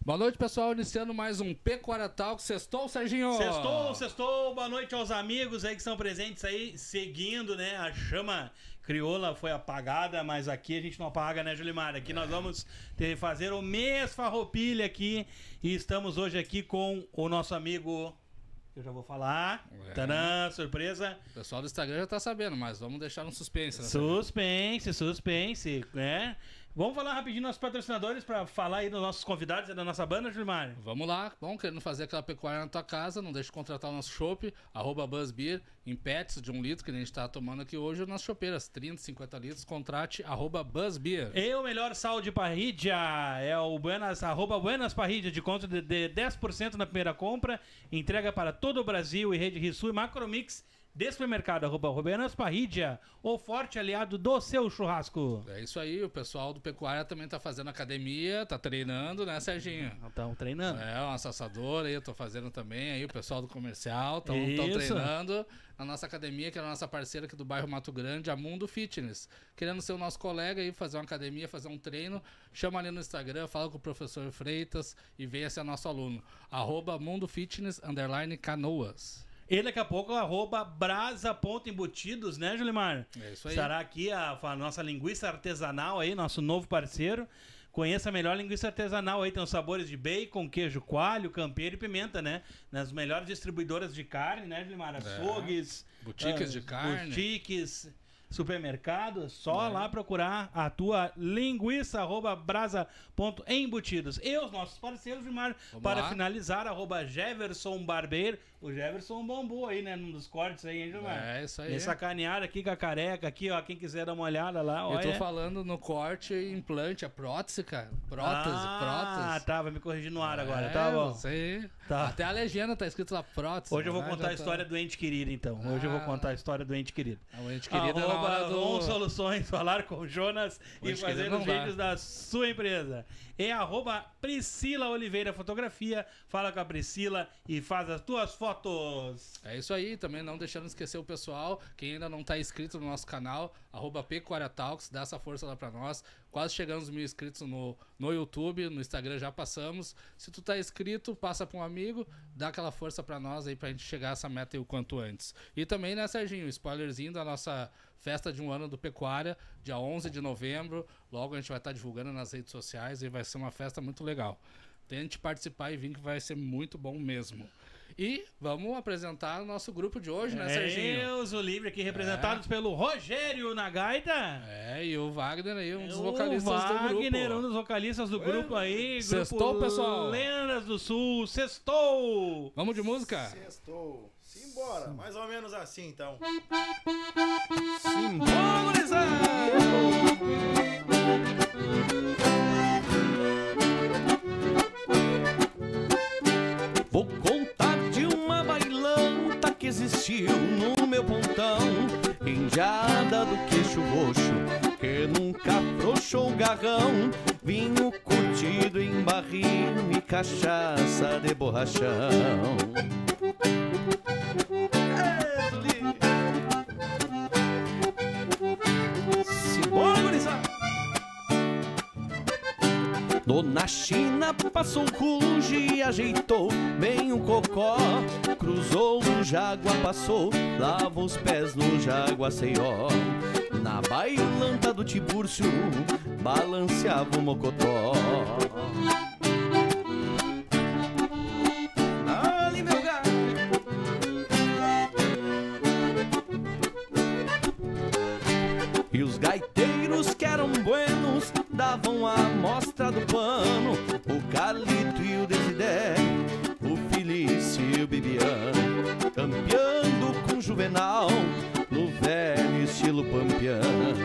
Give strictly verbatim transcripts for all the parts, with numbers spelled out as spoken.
Boa noite, pessoal. Iniciando mais um Pecuária Talks. Sextou, Serginho? Sextou, sextou. Boa noite aos amigos aí que estão presentes aí, seguindo, né? A chama crioula foi apagada, mas aqui a gente não apaga, né, Julimar? Aqui é. Nós vamos ter, fazer o mês farroupilha aqui. E estamos hoje aqui com o nosso amigo... Eu já vou falar. É. Tadã, surpresa. O pessoal do Instagram já tá sabendo, mas vamos deixar um suspense. Né, suspense, suspense, né? Vamos falar rapidinho nossos patrocinadores para falar aí dos nossos convidados e da nossa banda, Gilmar. Vamos lá. Bom, querendo fazer aquela pecuária na tua casa, não deixe de contratar o nosso chopp, arroba BuzzBeer, em pets de um litro, que a gente tá tomando aqui hoje, o nosso chopeiras, trinta, cinquenta litros, contrate, arroba BuzzBeer. E o melhor sal de parrídia é o Buenas, arroba Buenas Parrídia, de conta de, de dez por cento na primeira compra, entrega para todo o Brasil e Rede Rissul e Macromix. De supermercado, arroba Buenas Parrídia, o forte aliado do seu churrasco. É isso aí, o pessoal do Pecuária também tá fazendo academia, tá treinando, né, Serginho? Estão treinando. É, o nosso assador aí, eu tô fazendo também, aí o pessoal do comercial estão treinando na nossa academia, que é a nossa parceira aqui do bairro Mato Grande, a Mundo Fitness. Querendo ser o nosso colega aí, fazer uma academia, fazer um treino, chama ali no Instagram, fala com o professor Freitas e venha ser nosso aluno. Arroba Mundo Fitness, underline Canoas. E daqui a pouco, arroba brasa.embutidos, né, Julimar? É isso aí. Estará aqui a, a nossa linguiça artesanal aí, nosso novo parceiro. Conheça a melhor linguiça artesanal aí, tem os sabores de bacon, queijo coalho, campeiro e pimenta, né? Nas melhores distribuidoras de carne, né, Julimar? Açougues, é. boutiques uh, de carne. Boutiques, supermercado, só é. lá procurar a tua linguiça, arroba brasa.embutidos. E os nossos parceiros, Julimar, para lá. finalizar, arroba Jefferson Barbeiro. O Jefferson bombou aí, né? Num dos cortes aí, hein, Gilmar? É, isso aí. Essa sacaneada aqui com a careca aqui, ó. Quem quiser dar uma olhada lá, ó. Eu tô é. falando no corte implante, a prótese, cara. Prótese, ah, prótese. Ah, tá. Vai me corrigir no ar é, agora, tá bom? Sei. Tá. Até a legenda tá escrito lá, prótese. Hoje eu vou né? contar a história tá... do ente querido, então. Ah. Hoje eu vou contar a história do ente querido. O ente querido Arroba é na hora do... On Soluções, falar com o Jonas o e fazer os vídeos da sua empresa. E arroba Priscila Oliveira Fotografia. Fala com a Priscila e faz as tuas fotos. É isso aí, também não deixando de esquecer o pessoal, quem ainda não está inscrito no nosso canal, arroba Pecuária Talks, dá essa força lá para nós. Quase chegamos mil inscritos no, no YouTube, no Instagram já passamos. Se tu tá inscrito, passa para um amigo, dá aquela força para nós aí pra gente chegar a essa meta aí o quanto antes. E também, né, Serginho, spoilerzinho da nossa festa de um ano do Pecuária, dia onze de novembro. Logo a gente vai estar divulgando nas redes sociais e vai ser uma festa muito legal. Tente participar e vir que vai ser muito bom mesmo. E vamos apresentar o nosso grupo de hoje, né, Serginho? Deus o livre aqui, representados é. pelo Rogério na gaita. É, e o Wagner aí, um dos o vocalistas Wagner, do grupo. Wagner, um dos vocalistas do grupo aí. Sextou, grupo pessoal. Lendas do Sul, sextou. Vamos de música? Sextou. Simbora, Sim. mais ou menos assim, então. Simbora, Vou contar de uma bailanta que existiu no meu pontão, enjada do queixo roxo, que nunca afrouxou o garrão, vinho curtido em barril e cachaça de borrachão. Dona China passou o ruge e ajeitou bem o cocó, cruzou o Jagua, passou, lavou os pés no Jaguaceió. Na bailanta do Tibúrcio, balanceava o mocotó. Ali, meu gato. E os gaiteiros que eram buenos davam a mostra do pano, o Carlito e o Desidério, o Felício e o Bibiano, campeando com Juvenal, no velho estilo pampiano.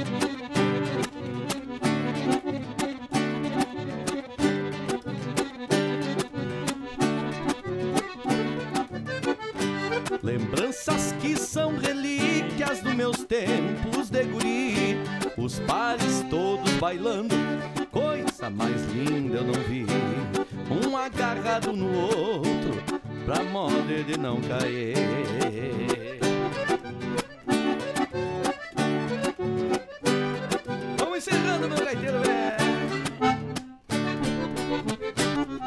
Lembranças que são relíquias dos meus tempos de guri, os pares todos bailando, coisa mais linda eu não vi, um agarrado no outro, pra moda de não cair. Vamos encerrando, meu gaiteiro velho.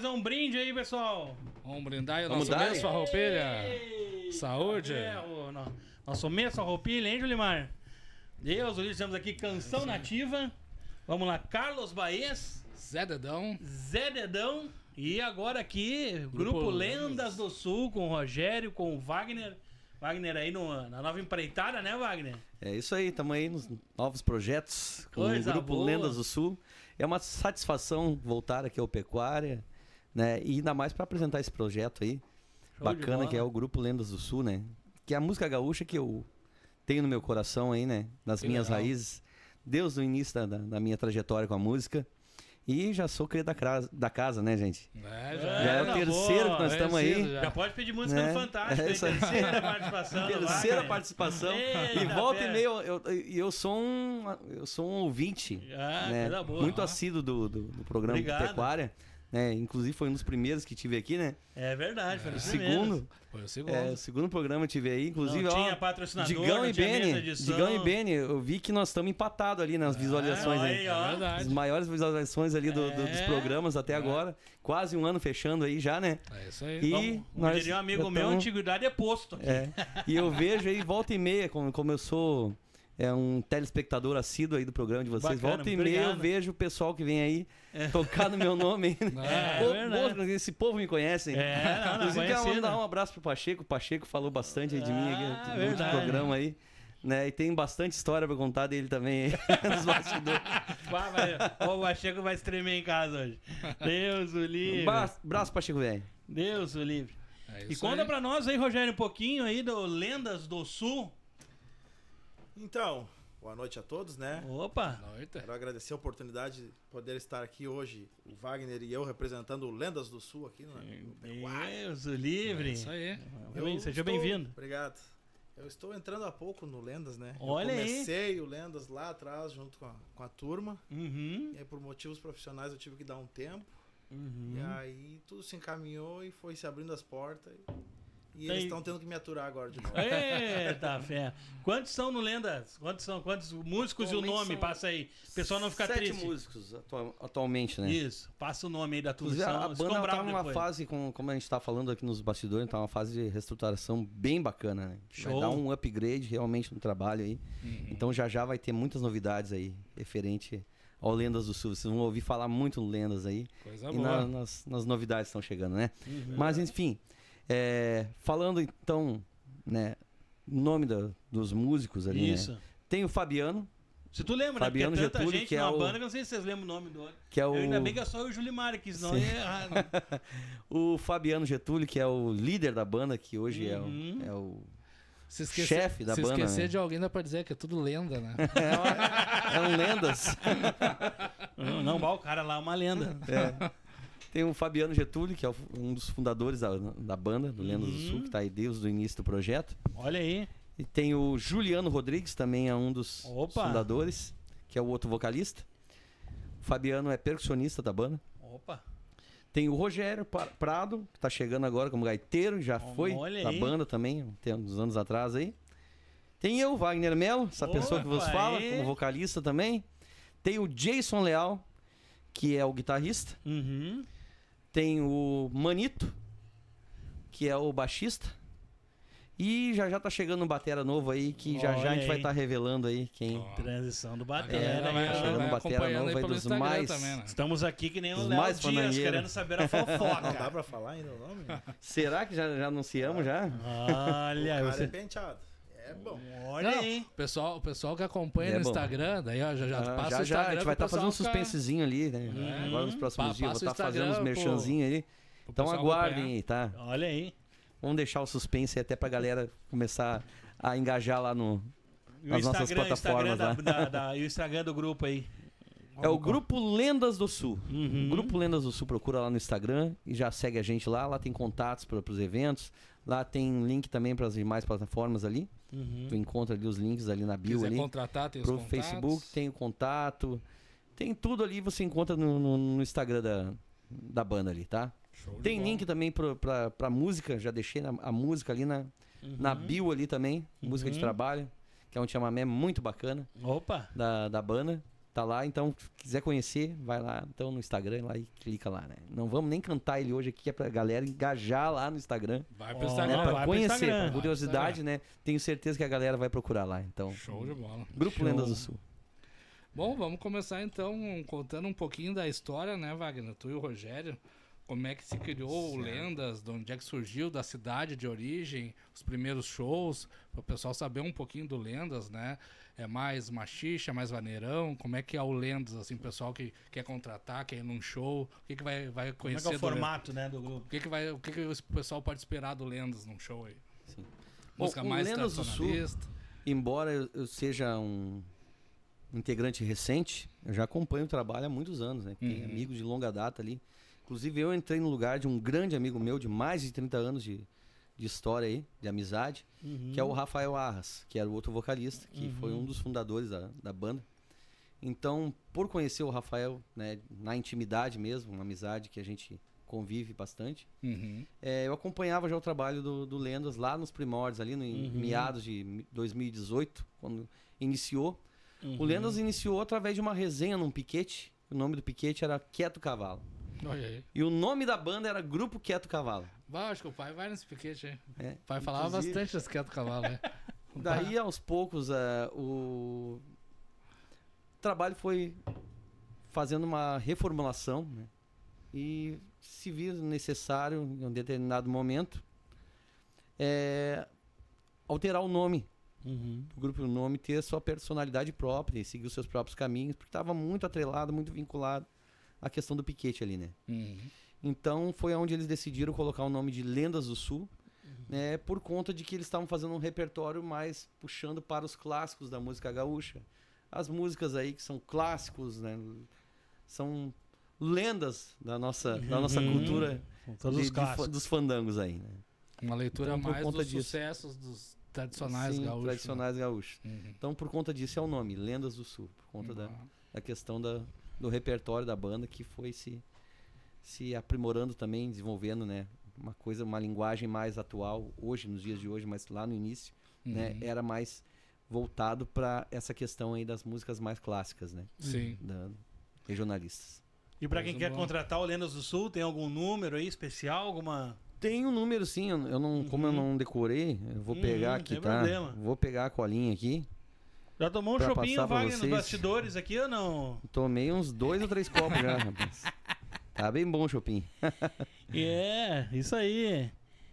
fazer um brinde aí, pessoal. Vamos brindar aí o Vamos nosso dar? mês, Farroupilha. Ei, Saúde. É, o no- nosso mês Farroupilha, hein, Julimar? Deus, hoje temos aqui Canção Nativa. Vamos lá, Carlos Baez, Zé Dedão. Zé Dedão. E agora aqui, Grupo, Grupo Lendas do Sul, com o Rogério, com o Wagner. Wagner aí no- na nova empreitada, né, Wagner? É isso aí, estamos aí nos novos projetos com Coisa o Grupo boa. Lendas do Sul. É uma satisfação voltar aqui ao Pecuária, né? E ainda mais para apresentar esse projeto aí, Show de bacana, bola. que é o Grupo Lendas do Sul, né? Que é a música gaúcha que eu tenho no meu coração aí, né? Nas Que minhas legal. raízes, desde o início da, da- da minha trajetória com a música. E já sou cria da, cra- da casa, né, gente? É, Já Já é o tá terceiro boa, que nós é estamos aí. cedo já. Já pode pedir música Né? no Fantástico, É hein? isso aí. Terceira participação do Terceira Wagner. participação. Eita, E volta pera. e meia, eu, eu, eu sou um eu sou um ouvinte, Ah, né? coisa boa. Muito Ó. assíduo do, do, do programa Obrigado. Pecuária. Né? Inclusive foi um dos primeiros que tive aqui, né? É verdade, foi O no primeiro. segundo, Foi o segundo. é, o segundo programa eu tive aí. Inclusive, Não ó, tinha patrocinador, Digão não e tinha mesa Beni, de som. Digão e Beni, eu vi que nós estamos empatados ali nas visualizações. olha aí. aí, ó. É verdade. As maiores visualizações ali do- do- dos É. programas até agora. Quase um ano fechando aí já, né? É isso aí. E Como, como nós diria um amigo já meu, tamo- antiguidade é posto. Aqui. É. E eu vejo aí, volta e meia, como, como eu sou é, um telespectador assíduo aí do programa de vocês, Bacana, volta e muito meia eu obrigado. vejo o pessoal que vem aí tocar no meu nome. aí, né? É, Pô, verdade. pô, esse povo me conhece. hein? É, não, não, Inclusive, quero conhecido. mandar um abraço pro Pacheco. O Pacheco falou bastante aí de mim Ah, aqui, no verdade. programa aí. Né? E tem bastante história pra contar dele também aí, nos bastidores. Vá, vai, o Pacheco vai se tremer em casa hoje. Deus o livre. Bra braço, Pacheco, velho. Deus o livre. É E isso conta aí. pra nós aí, Rogério, um pouquinho aí do Lendas do Sul. Então, boa noite a todos, né? Opa. Noite. Quero agradecer a oportunidade de poder estar aqui hoje, o Wagner e eu representando o Lendas do Sul aqui. Né? Deus o livre. É isso aí. Bem, seja estou- bem-vindo. Obrigado. Eu estou entrando há pouco no Lendas, né? Olha eu aí. comecei o Lendas lá atrás, junto com a, com a turma. Uhum. E aí, por motivos profissionais, eu tive que dar um tempo. Uhum. E aí, tudo se encaminhou e foi se abrindo as portas. E, e Tem- eles estão tendo que me aturar agora de novo. Eita, fé. Quantos são no Lendas? Quantos são? Quantos músicos e o Atualmente nome? são Passa aí. O pessoal não fica Sete triste. músicos atua- atualmente, né? Isso. Passa o nome aí da tua Inclusive, a, a Ficam banda ela tá bravos numa depois. fase, com, como a gente tá falando aqui nos bastidores, tá numa fase de reestruturação bem bacana, né? Show. Vai dar um upgrade realmente no trabalho aí. Uhum. Então já já vai ter muitas novidades aí, referente ao Lendas do Sul. Vocês vão ouvir falar muito no Lendas aí. Coisa e boa. na- nas, nas novidades que estão chegando, né? Uhum. Mas enfim, é, falando então, né, o nome da- dos músicos ali, Isso. né? Tem o Fabiano, Se tu lembra, Fabiano né? Porque é tanta Getúlio, gente que é numa o- banda que eu não sei se vocês lembram o nome do outro. que é o... Eu ainda bem que é só eu e o Julimar, que senão Sim. ia errar. né? O Fabiano Getúlio, que é o líder da banda, que hoje Uhum. é, o, é o Se esquecer, chefe da se banda, esquecer né? de alguém, dá pra dizer que é tudo lenda, né? É um Lendas. não, não, bah, o cara lá é uma lenda. É. Tem o Fabiano Getúlio, que é o- um dos fundadores da, da banda, do Lendas do Uhum. Sul, que tá aí desde o início do projeto. Olha aí. E tem o Juliano Rodrigues, também é um dos Opa. fundadores, que é o outro vocalista. O Fabiano é percussionista da banda. Opa. Tem o Rogério Pa- Prado, que tá chegando agora como gaiteiro, já foi Olha da aí. banda também, tem uns anos atrás aí. Tem eu, Wagner Melo, essa pessoa que vos Opa, fala, aí. como vocalista também. Tem o Jason Leal, que é o guitarrista. Uhum. Tem o Manito, que é o baixista. E já já tá chegando um batera novo aí, que já já a Olha gente vai aí. estar revelando aí quem... Ó. Transição do A batera. galera vai, aí, ó. chegando vai batera acompanhando nova aí aí pelo dos Instagram mais- também, né? Estamos aqui que nem o Os Léo mais Dias, fanangueiros. querendo saber a Não dá fofoca. pra falar ainda o nome? O Será que já, já anunciamos já? Olha, cara é você... penteado. É bom. Olha Não, aí. o pessoal, o pessoal que acompanha É no bom. Instagram, daí ó, já, já Ah, passa já o já, Instagram. a gente vai pro estar fazendo um pessoal ficar- suspensezinho ali, né? Uhum. Agora nos próximos Pa- dias eu vou passa o estar fazendo uns Instagram pro- merchanzinhos ali. pro Então pessoal aguardem acompanhar. aí, tá? Olha aí. Vamos deixar o suspense aí até pra galera começar a engajar lá no... E o Nas nossas Instagram, Instagram plataformas da, da- da- e o Instagram do grupo aí. É o Grupo Lendas do Sul. Uhum. Grupo Lendas do Sul, procura lá no Instagram e já segue a gente lá. Lá tem contatos para os eventos. Lá tem link também para as demais plataformas ali. Uhum. Tu encontra ali os links ali na bio Quiser ali. contratar, tem os Pro contatos. Facebook tem o contato. Tem tudo ali, você encontra no, no- no Instagram da, da banda ali, tá? Show de Tem bola. link também pro, pra, pra música, já deixei na- a música ali na, na bio ali também. Música de Uhum. trabalho, que é um chamamé muito bacana Opa. da, da banda. Tá lá, então, se quiser conhecer, vai lá então no Instagram lá e clica lá, né? Não vamos nem cantar ele hoje aqui, que é pra galera engajar lá no Instagram. Vai pro Ó, Instagram. Né? Pra vai pro conhecer, Instagram. pra curiosidade, né? Tenho certeza que a galera vai procurar lá, então. Show de bola. Grupo Show. Lendas do Sul. Bom, vamos começar então contando um pouquinho da história, né, Wagner? Tu e o Rogério, como é que se criou o Lendas, de onde é que surgiu, da cidade de origem, os primeiros shows, para o pessoal saber um pouquinho do Lendas, né? É mais machixa, mais vaneirão? Como é que é o Lendas, assim, o pessoal que quer contratar, quer ir num show, o que, que vai, vai Como é conhecer que é o do Lendas? formato, né, do grupo? O que, que, vai, o que, que o pessoal pode esperar do Lendas num show aí? Sim. Música Bom, o mais Lendas do Sul, tradicionalista. Embora eu, eu seja um integrante recente, eu já acompanho o trabalho há muitos anos, né? Tem Uhum. amigos de longa data ali. Inclusive, eu entrei no lugar de um grande amigo meu, de mais de trinta anos de, de história aí, de amizade, Uhum. que é o Rafael Arras, que era o outro vocalista, que Uhum. foi um dos fundadores da, da banda. Então, por conhecer o Rafael, né, na intimidade mesmo, uma amizade que a gente convive bastante, Uhum. é, eu acompanhava já o trabalho do, do Lendas lá nos primórdios, ali no em Uhum. meados de mi- dois mil e dezoito, quando iniciou. Uhum. O Lendas iniciou através de uma resenha num piquete. O nome do piquete era Quieto Cavalo. Olha aí. E o nome da banda era Grupo Quieto Cavalo. Bah, acho que o pai vai nesse piquete aí. É, O pai falava inclusive, bastante desse quieto cavalo, né? Daí, aos poucos, eh, o trabalho foi fazendo uma reformulação, né? E se viu necessário, em um determinado momento, eh, alterar o nome Uhum. do grupo, o nome ter a sua personalidade própria e seguir os seus próprios caminhos, porque estava muito atrelado, muito vinculado à questão do piquete ali, né? Uhum. Então foi onde eles decidiram colocar o nome de Lendas do Sul, né, por conta de que eles estavam fazendo um repertório mais puxando para os clássicos da música gaúcha. As músicas aí que são clássicos, né, são lendas da nossa, da nossa Uhum. cultura, São todos de- os de fa- clássicos. dos fandangos aí, né? Uma leitura Então, por mais conta dos disso. sucessos dos tradicionais Sim, gaúchos. tradicionais gaúchos. Né? Uhum. Então por conta disso é o nome, Lendas do Sul, por conta da, Ah, da questão da, do repertório da banda que foi se, se aprimorando também, desenvolvendo, né, uma coisa, uma linguagem mais atual hoje, nos dias de hoje, mas lá no início, né, uhum. era mais voltado para essa questão aí das músicas mais clássicas, né, Sim. da, regionalistas. E pra quem Coisa quer boa. contratar o Lendas do Sul, tem algum número aí especial? Alguma. Tem um número sim, eu eu não, como eu não decorei, eu vou Uhum, pegar não aqui, tem tá? problema. Vou pegar a colinha aqui. Já tomou um Pra chopinho, passar pra Wagner, nos vocês. bastidores aqui ou não? Tomei uns dois ou três copos já, rapaz. Tá bem bom o Chopin. É, isso aí.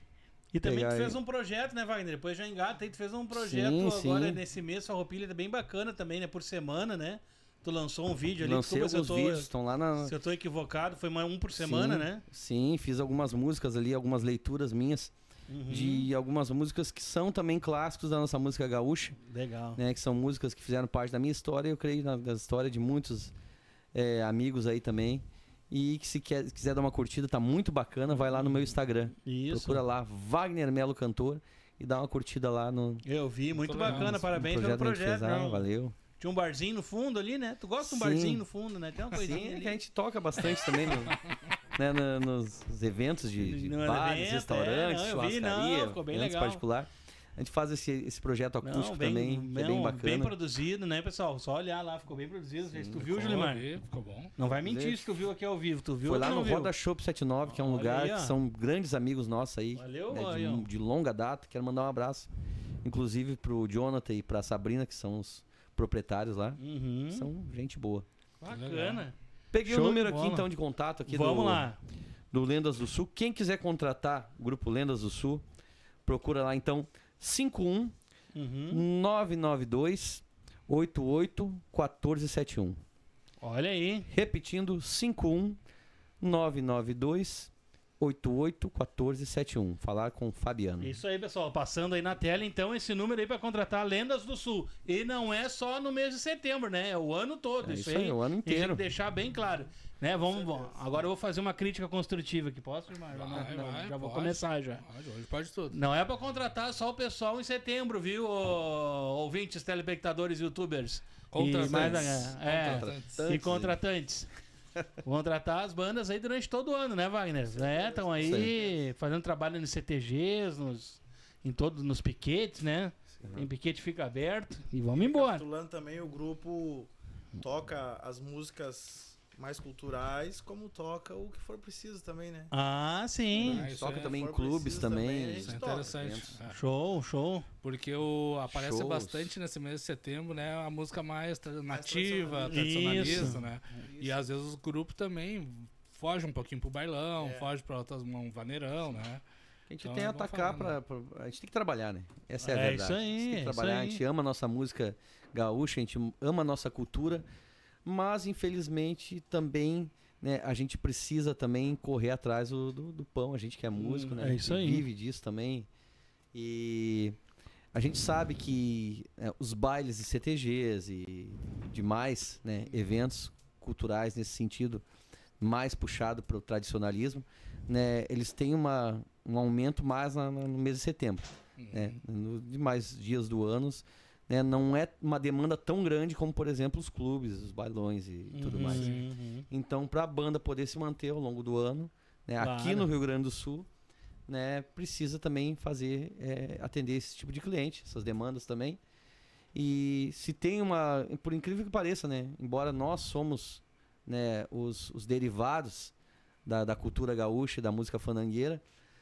E também Pegar tu aí. fez um projeto, né, Wagner? Depois já engata aí, tu fez um projeto Sim, agora sim. nesse mês, Farroupilha, bem bacana também, né? Por semana, né? Tu lançou um vídeo ali, Lancei desculpa se eu, alguns tô, vídeos, estão lá na... se eu tô equivocado, foi mais um por semana, Sim, né? Sim, fiz algumas músicas ali, algumas leituras minhas Uhum. de algumas músicas que são também clássicos da nossa música gaúcha, Legal. né? Que são músicas que fizeram parte da minha história, eu creio na da história de muitos é, amigos aí também. E que se quer, quiser dar uma curtida, tá muito bacana, vai lá no meu Instagram. Isso. Procura lá, Wagner Melo Cantor, e dá uma curtida lá no Eu vi, muito Muito legal. bacana, No parabéns no pelo projeto que a gente projeto. fez. Ah, Não. valeu. Tinha um barzinho no fundo ali, né? Tu gosta de um Sim. barzinho no fundo, né? Tem uma coisinha Sim, é ali. que a gente toca bastante também no, né, no- nos eventos de, de No bares, evento, restaurantes, é, não, eu vi, churrascaria, não, ficou bem eventos legal. particular. A gente faz esse, esse projeto acústico Não, bem, também, que é bem não, bacana. bem produzido, né, pessoal? Só olhar lá, ficou bem produzido. Se tu viu, Ficou, Julimar? vi, ficou bom. Não vai mentir Inclusive, se tu viu aqui ao vivo. Tu viu Foi ou lá não no viu? Roda Shop setenta e nove, que é um Olha lugar aí, ó. que são grandes amigos nossos aí, Valeu, né, aí, ó. de, de longa data. Quero mandar um abraço, inclusive pro Jonathan e pra Sabrina, que são os proprietários lá. Uhum. São gente boa. Bacana. Peguei Show o número de aqui bola. então de contato aqui Vamos do, lá. do Lendas do Sul. Quem quiser contratar o grupo Lendas do Sul, procura lá então cinco um Uhum. nove nove dois oito oito um quatro sete um. Olha aí. Repetindo, cinco um nove nove dois oito oito um quatro sete um. Falar com o Fabiano. Isso aí, pessoal. Passando aí na tela, então, esse número aí para contratar Lendas do Sul. E não é só no mês de setembro, né? É o ano todo. É isso, isso aí, o ano a gente tem inteiro. que deixar bem claro. Né? Vamos, vamos. Agora eu vou fazer uma crítica construtiva aqui. Posso, Gilmar? Já, Vai, não- não, vai, já vou pode. começar já. Pode, hoje pode tudo. Não é para contratar só o pessoal em setembro, viu, ô- ouvintes, telespectadores, youtubers. Contratantes. E, mais, é, Contratantes. e contratantes. Contratar as bandas aí durante todo o ano, né, Wagner? É, estão aí fazendo trabalho nos C T Gs, nos, em todos, nos piquetes, né? Tem piquete fica aberto e vamos embora. Recapitulando também o grupo toca as músicas mais culturais, como toca o que for preciso também, né? Ah, sim. Ah, A gente isso toca é- também em for clubes preciso também. também, a Isso é gente toca. interessante. eventos. É. Show, show. Porque o, aparece Shows. bastante nesse mês de setembro, né? A música mais tra- nativa, tradicionalista. tradicionalista, Isso. né? Isso. E às vezes os grupos também fogem um pouquinho pro bailão, É. fogem pra outras um vaneirão, né? A gente Então tem é a bom atacar falar, pra, pra- A gente tem que trabalhar, né? Essa é a É verdade. isso aí, A gente tem é que isso trabalhar, a aí. gente ama a nossa música gaúcha, a gente ama a nossa cultura, mas infelizmente também, né, a gente precisa também correr atrás do, do, do pão, a gente que é músico, Hum, né? é isso que aí. vive disso também. E a gente sabe que é, os bailes de C T Gs e demais, né, eventos culturais nesse sentido mais puxado para o tradicionalismo, né, eles têm uma, um aumento mais na- na- no mês de setembro, né, no demais dias do ano, né, não é uma demanda tão grande como, por exemplo, os clubes, os bailões e tudo Uhum, mais. uhum. Então, para a banda poder se manter ao longo do ano, né, aqui Claro. no Rio Grande do Sul, né, precisa também fazer, é, atender esse tipo de cliente, essas demandas também. E se tem uma, por incrível que pareça, né, embora nós somos, né, os, os derivados da, da cultura gaúcha e da música fandangueira,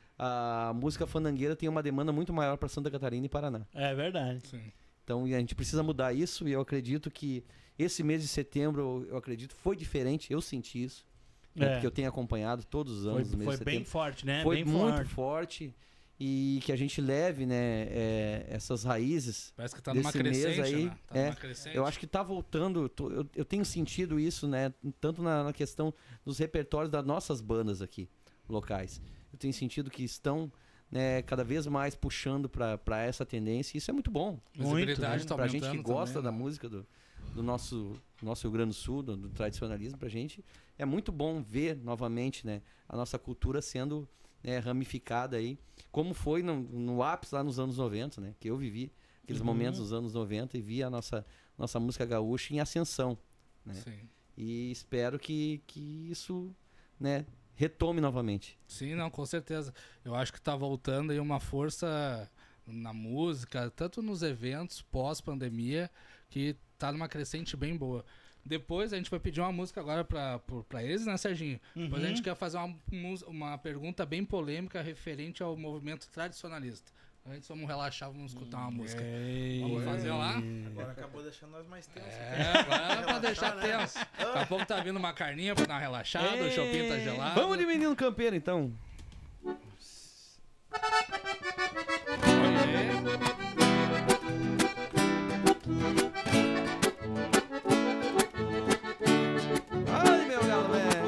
a música fandangueira tem uma demanda muito maior para Santa Catarina e Paraná. É verdade. Sim. Então e a gente precisa mudar isso, e eu acredito que esse mês de setembro, eu acredito, foi diferente, eu senti isso, né, É. porque eu tenho acompanhado todos os Foi, anos o mês foi de bem setembro. forte, né? Foi bem muito forte. forte, e que a gente leve, né, é, essas raízes. Parece que tá numa Desse mês crescente, aí, né? Tá é, numa crescente. Eu acho que tá voltando, tô- eu, eu tenho sentido isso, né, tanto na, na questão dos repertórios das nossas bandas aqui, locais. Eu tenho sentido que estão, né, cada vez mais puxando para essa tendência, e isso é muito bom. Visibilidade muito, tá Pra gente que aumentando gosta também, da né? música do, do nosso, nosso Rio Grande do Sul, do, do tradicionalismo, pra gente é muito bom ver novamente, né, a nossa cultura sendo, né, ramificada aí, como foi no, no ápice lá nos anos noventa, né, que eu vivi aqueles Uhum. momentos dos anos noventa e vi a nossa, nossa música gaúcha em ascensão, né, Sim. e espero que, que isso, né, retome novamente. Sim, não, com certeza. Eu acho que tá voltando aí uma força na música, tanto nos eventos pós-pandemia, que tá numa crescente bem boa. Depois a gente vai pedir uma música agora pra, pro- pra eles, né, Serginho? Depois a Uhum. gente quer fazer uma, mus- uma pergunta bem polêmica referente ao movimento tradicionalista. Antes vamos relaxar, vamos escutar uma música. Vamos fazer lá? Agora acabou deixando nós mais tensos. É, agora é pra deixar Relaxar, né? tenso. Daqui a pouco tá vindo uma carninha pra dar uma relaxada, o shopping tá gelado. Vamos de Menino Campeiro, então. Oiê. Ai, meu galera.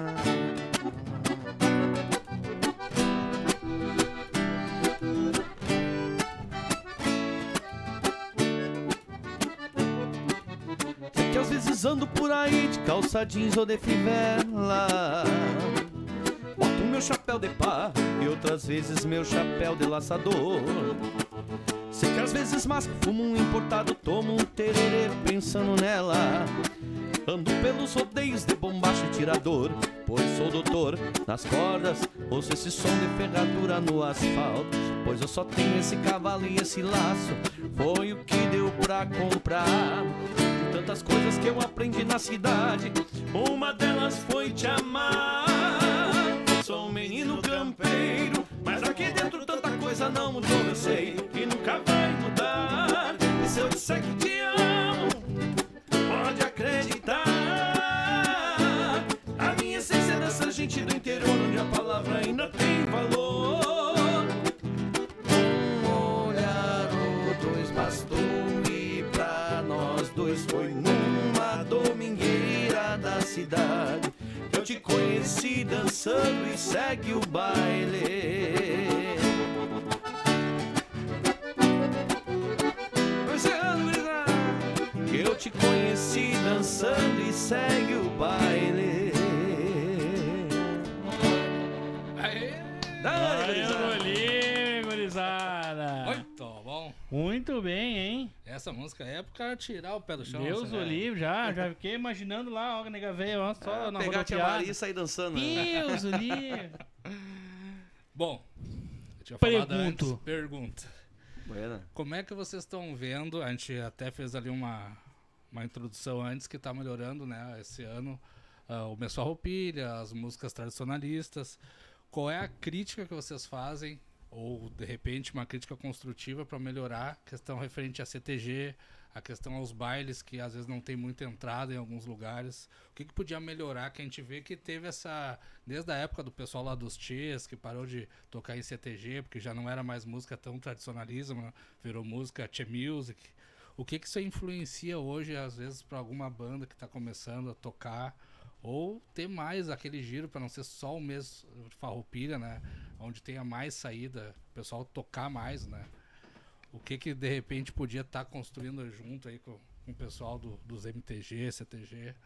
Sei que às vezes ando por aí de calça jeans ou de fivela, boto meu chapéu de pá e outras vezes meu chapéu de laçador. Sei que às vezes mais que fumo um importado, tomo um tererê pensando nela. Ando pelos rodeios de bombacha e tirador, pois sou doutor nas cordas. Ouço esse som de ferradura no asfalto, pois eu só tenho esse cavalo e esse laço. Foi o que deu pra comprar de tantas coisas que eu aprendi na cidade. Uma delas foi te amar. Sou um menino campeiro, mas aqui dentro tanta coisa não mudou, eu sei, e nunca vai mudar. E se eu disser que te amo, pode acreditar. A minha essência é dessa gente do interior, onde a palavra ainda tem valor. Um olhar ou dois bastou, e pra nós dois foi numa domingueira da cidade. Eu te conheci dançando e segue o baile. Dançando, gurizada. Eu te conheci dançando e segue o baile. Aê. Dale, Olha gurizada. ali, gurizada. Muito bom. Muito bem, hein? Essa música é pro cara tirar o pé do chão. Deus né? o livre, já, já fiquei imaginando lá, ó, a nega velha, ó, só na Pegar a tia rodopiada. Maria e sair dançando, né? Deus o livre. Bom, eu tinha falado Pergunto. antes. Pergunta. Buena. Como é que vocês estão vendo? A gente até fez ali uma, uma introdução antes que tá melhorando, né? Esse ano, uh, o Mês Farroupilha, as músicas tradicionalistas. Qual é a crítica que vocês fazem, ou de repente uma crítica construtiva para melhorar a questão referente a C T G, a questão aos bailes, que às vezes não tem muita entrada em alguns lugares? O que, que podia melhorar, que a gente vê que teve essa... Desde a época do pessoal lá dos Tchês, que parou de tocar em C T G, porque já não era mais música tão tradicionalismo, né? Virou música Tchê Music. O que, que isso influencia hoje, às vezes, para alguma banda que está começando a tocar? Ou ter mais aquele giro, para não ser só o mês de Farroupilha, né? Onde tenha mais saída, o pessoal tocar mais, né? O que que de repente podia estar tá construindo junto aí com, com o pessoal do, dos M T G, C T G?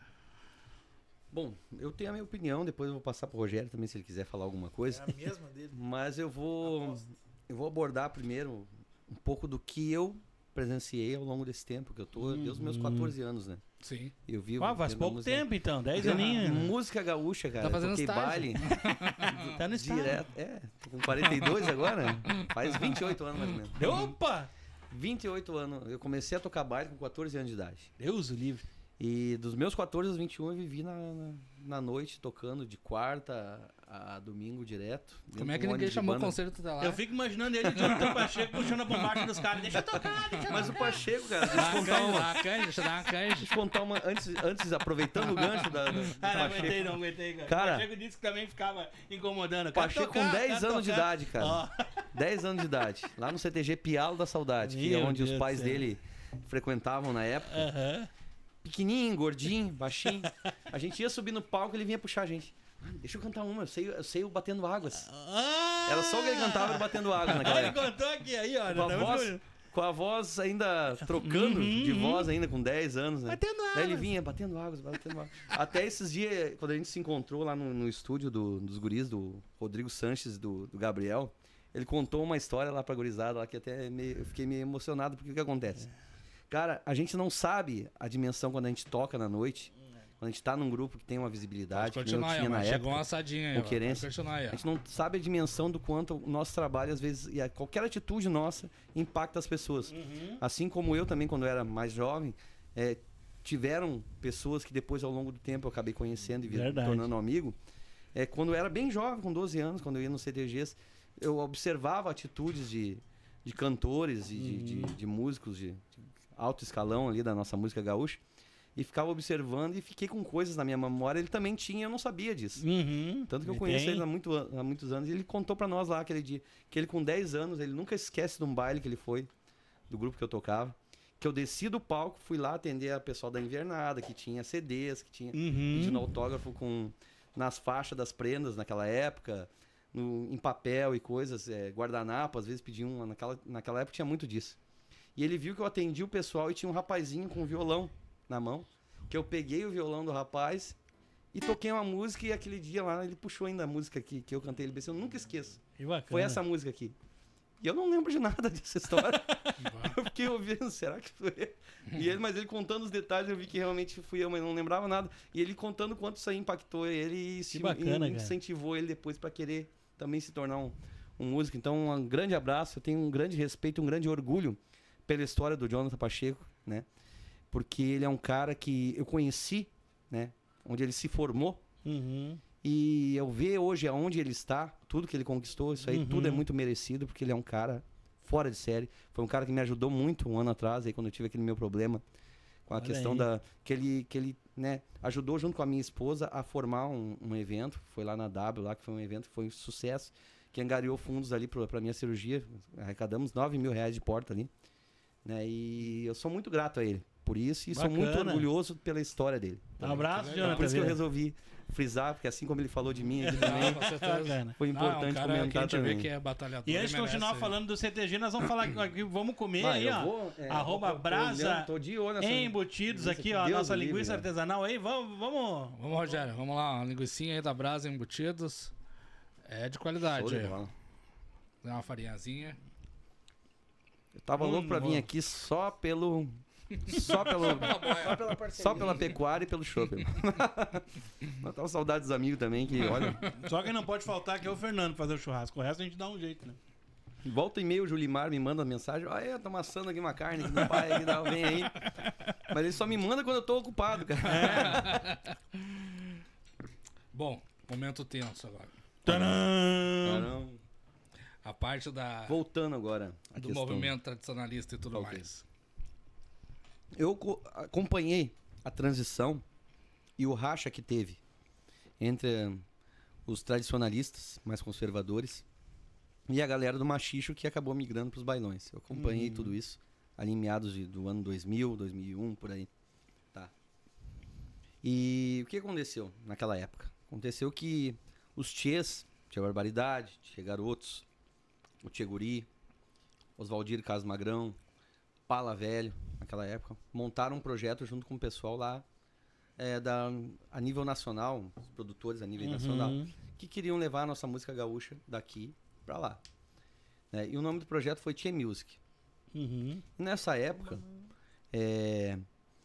Bom, eu tenho a minha opinião, depois eu vou passar pro Rogério também, se ele quiser falar alguma coisa. É a mesma dele. Mas eu vou, eu vou abordar primeiro um pouco do que eu presenciei ao longo desse tempo, que eu tô desde os meus quatorze anos, né? Sim. Eu vivo. Ah, faz pouco música... tempo então, dez aninhos. Música gaúcha, cara. Tá fazendo toquei estágio. baile. Tá no estágio. Direto. É, tô com quarenta e dois agora. Faz vinte e oito anos mais ou menos. Opa! vinte e oito anos. Eu comecei a tocar baile com quatorze anos de idade. Deus o livre. E dos meus quatorze aos vinte e um eu vivi na, na, na noite, tocando de quarta a, a domingo direto. Como é que ninguém chamou o concerto da lá? Eu fico imaginando ele de Jonathan Pacheco puxando a bombacha dos caras. Deixa eu tocar, deixa eu Mas o tocar. Pacheco, cara, deixa Dá eu uma contar canja, uma... dá uma canja, deixa eu dar uma canja. Deixa eu contar uma... Antes, antes aproveitando o gancho da, da, do Ah, não Pacheco. aguentei, não aguentei, cara. Cara, o Pacheco disse que também ficava incomodando. Quero Pacheco tocar, com dez quero anos de tocar. idade, cara. Ó. dez anos de idade. Lá no C T G Pialo da Saudade, que é Meu onde Deus os pais do céu. dele frequentavam na época. Aham. Pequenininho, gordinho, baixinho. A gente ia subir no palco, ele vinha puxar a gente. Deixa eu cantar uma, eu sei, eu sei o Batendo Águas. Ah, Era só o que ele cantava, era o Batendo Águas naquela ele época. contou aqui, aí, ó. Com a, tá voz, muito- com a voz ainda trocando de Uhum. voz ainda, com dez anos, né? Batendo Daí ele águas. vinha, batendo águas, batendo águas. Até esses dias, quando a gente se encontrou lá no, no estúdio do- dos guris, do Rodrigo Sanches e do, do Gabriel, ele contou uma história lá pra gurizada, lá que até me- eu fiquei meio emocionado, porque o que acontece? Cara, a gente não sabe a dimensão quando a gente toca na noite, quando a gente tá num grupo que tem uma visibilidade, que nem eu Continuar aí, tinha na mas chegou uma época. assadinha aí. com ó. querência. Pode continuar aí, ó. A gente não sabe a dimensão do quanto o nosso trabalho, às vezes, e a- qualquer atitude nossa impacta as pessoas. Uhum. Assim como eu também, quando eu era mais jovem, é, tiveram pessoas que depois, ao longo do tempo, eu acabei conhecendo e vi- me Verdade. tornando amigo. É, quando eu era bem jovem, com doze anos, quando eu ia nos C T Gs, eu observava atitudes de, de cantores e de, de, de músicos de, de alto escalão ali da nossa música gaúcha, e ficava observando e fiquei com coisas na minha memória. Ele também tinha, eu não sabia disso. Uhum. Tanto que eu Ele conheço tem. ele há, muito, an- há muitos anos. E ele contou pra nós lá aquele dia que ele, com dez anos, ele nunca esquece de um baile que ele foi, do grupo que eu tocava. Que eu desci do palco, fui lá atender a pessoal da Invernada, que tinha C Ds, que tinha Uhum. pedindo autógrafo com, nas faixas das prendas naquela época, no, em papel e coisas, é, guardanapo, às vezes pediam. Naquela, naquela época tinha muito disso. E ele viu que eu atendi o pessoal e tinha um rapazinho com um violão na mão. Que eu peguei o violão do rapaz e toquei uma música, e aquele dia lá ele puxou ainda a música que, que eu cantei. Ele disse, eu nunca esqueço. Que bacana. Foi essa música aqui. E eu não lembro de nada dessa história. Eu fiquei ouvindo, será que foi ele? E ele, mas ele contando os detalhes, eu vi que realmente fui eu, mas não lembrava nada. E ele contando quanto isso aí impactou ele e se- bacana, e cara. incentivou ele depois para querer também se tornar um, um músico. Então, um grande abraço, eu tenho um grande respeito, um grande orgulho pela história do Jonathan Pacheco, né? Porque ele é um cara que eu conheci, né? Onde ele se formou. Uhum. E eu ver hoje aonde ele está, tudo que ele conquistou, isso aí Uhum. tudo é muito merecido, porque ele é um cara fora de série. Foi um cara que me ajudou muito um ano atrás, aí quando eu tive aquele meu problema com a Olha questão aí. da... Que ele, que ele né, ajudou junto com a minha esposa a formar um, um evento. Foi lá na W, lá que foi um evento que foi um sucesso, que angariou fundos ali para minha cirurgia. Arrecadamos nove mil reais de porta ali. Né, e eu sou muito grato a ele por isso, e sou muito Bacana. orgulhoso pela história dele. Um abraço, legal. Jonathan. Por isso que eu Vieira. resolvi frisar, porque assim como ele falou de mim aqui Não, também, com certeza. Bacana. foi Não, é um importante cara que a comentar gente também. vê que é batalhador. E antes de merece- continuar falando do C T G, nós vamos falar aqui, vamos comer Vai, aí, eu ó. vou, é, Arroba eu tô- tô brasa olhando, tô de olho nessa Embutidos linguiça aqui, que ó. Deus Nossa o livre, linguiça né? artesanal aí. Vamos, vamos. Vamos, Rogério, vamos lá. Uma linguicinha aí da Brasa Embutidos. É de qualidade. Show de aí. bola. Dá uma farinhazinha. Eu tava Hum, louco pra vir bom. aqui só pelo... Só pelo... Só pela pecuária e pelo shopping. Mas tava saudade dos amigos também, que olha... Só quem não pode faltar aqui é o Fernando fazer o churrasco. O resto a gente dá um jeito, né? Volta e meia o Julimar me manda mensagem, olha, eu tô amassando aqui uma carne aqui do pai, aqui, dá, vem aí. Mas ele só me manda quando eu tô ocupado, cara. Bom, momento tenso agora. Tadã! Caramba. A parte da, Voltando agora. a do questão. movimento tradicionalista e tudo Ok. mais. Eu co- acompanhei a transição e o racha que teve entre eh, os tradicionalistas mais conservadores e a galera do machicho que acabou migrando para os bailões. Eu acompanhei Uhum. tudo isso ali em meados de- do ano dois mil, dois mil e um, por aí. Tá. E o que aconteceu naquela época? Aconteceu que os tchês, Tia Barbaridade, Tia Garotos, o Tia Guri, Oswaldir Carlos Magrão, Pala Velho, naquela época, montaram um projeto junto com o pessoal lá é, da, a nível nacional, os produtores a nível nacional, Uhum. que queriam levar a nossa música gaúcha daqui pra lá. Né? E o nome do projeto foi Tchê Music. Uhum. E nessa época, é,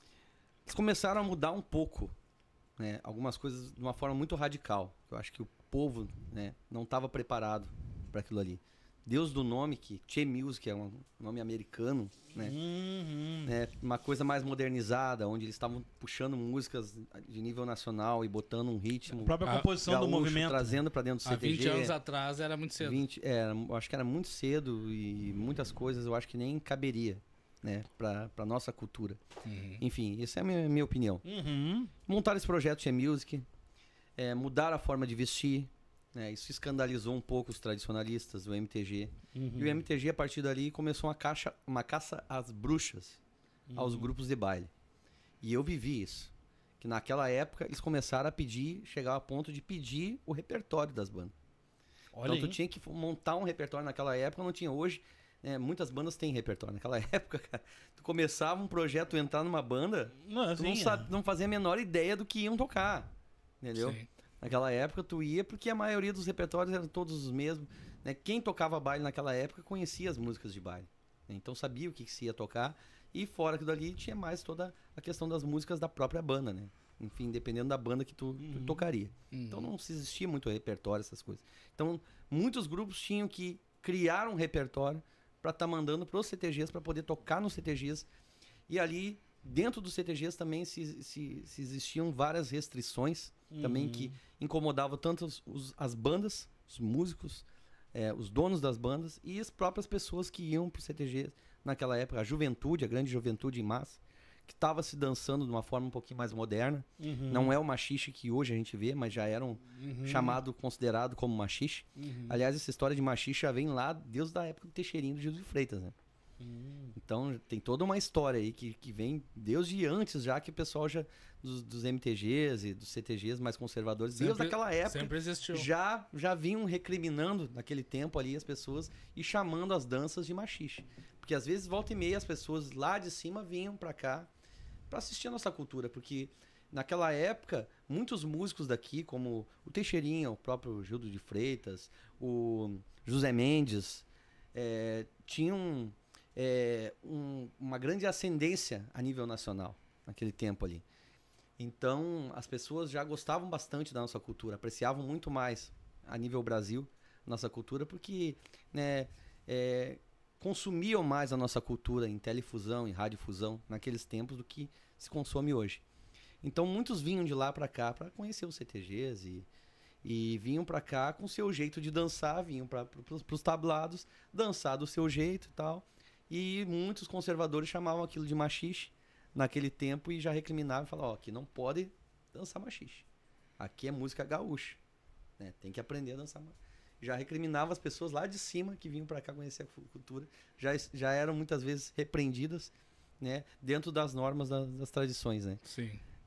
eles começaram a mudar um pouco, né, algumas coisas de uma forma muito radical. Eu acho que o povo, né, não estava preparado para aquilo ali. Deus do nome, que Tchê Music é um nome americano, né? Uhum. né, uma coisa mais modernizada, onde eles estavam puxando músicas de nível nacional e botando um ritmo A própria Ah, composição do gaúcho, movimento. trazendo para dentro do Há C T G. vinte anos atrás era muito cedo. vinte, é, eu acho que era muito cedo e muitas coisas eu acho que nem caberia, né, para para nossa cultura. Uhum. Enfim, essa é a minha, minha opinião. Uhum. Montaram esse projeto Tchê Music, é, mudaram a forma de vestir, né, isso escandalizou um pouco os tradicionalistas do M T G. Uhum. E o M T G, a partir dali, começou uma, caixa, uma caça às bruxas, aos grupos de baile. E eu vivi isso. Que naquela época eles começaram a pedir, chegar a ponto de pedir o repertório das bandas. Olha então tu aí. tinha que montar um repertório naquela época, não tinha hoje. Né, muitas bandas têm repertório. Naquela época, cara, tu começava um projeto, entrar numa banda, Não, tu assim, não, sabe, não fazia a menor ideia do que iam tocar. Entendeu? Sim. Naquela época tu ia porque a maioria dos repertórios eram todos os mesmos. Né? Quem tocava baile naquela época conhecia as músicas de baile. Né? Então sabia o que, que se ia tocar. E fora que dali tinha mais toda a questão das músicas da própria banda, né? Enfim, dependendo da banda que tu, tu tocaria. Uhum. Então não se existia muito repertório, essas coisas. Então muitos grupos tinham que criar um repertório para estar mandando para os C T Gs, para poder tocar nos C T Gs. E ali, dentro dos C T Gs também se, se, se existiam várias restrições também que incomodavam tanto os, os- as bandas, os músicos, é, os donos das bandas e as próprias pessoas que iam para o C T G naquela época, a juventude, a grande juventude em massa, que estava se dançando de uma forma um pouquinho mais moderna. Uhum. Não é o machixe que hoje a gente vê, mas já era um chamado, considerado como machixe. Aliás, essa história de machixe já vem lá, Deus da época do Teixeirinho do Jesus de Freitas, né? Então tem toda uma história aí que, que vem desde antes já, que o pessoal já, dos, dos M T Gs e dos C T Gs mais conservadores, desde Sempre- aquela época, Sempre existiu. já, já vinham recriminando naquele tempo ali as pessoas e chamando as danças de machixe. Porque às vezes, volta e meia, as pessoas lá de cima vinham pra cá pra assistir a nossa cultura, porque naquela época, muitos músicos daqui, como o Teixeirinha, o próprio Gildo de Freitas, o José Mendes, é, tinham é, um- uma grande ascendência a nível nacional naquele tempo ali. Então, as pessoas já gostavam bastante da nossa cultura, apreciavam muito mais a nível Brasil nossa cultura, porque né, é, consumiam mais a nossa cultura em telefusão, em radiodifusão naqueles tempos do que se consome hoje. Então, muitos vinham de lá para cá para conhecer os C T Gs e, e vinham para cá com o seu jeito de dançar, vinham para os tablados, dançar do seu jeito e tal. E muitos conservadores chamavam aquilo de machixe naquele tempo e já recriminavam e falavam, ó, aqui não pode dançar machixe. Aqui é música gaúcha, né? Tem que aprender a dançar machixe. Já recriminava as pessoas lá de cima que vinham para cá conhecer a fu- cultura. Já, já eram muitas vezes repreendidas, né? Dentro das normas das, das tradições, né? Sim.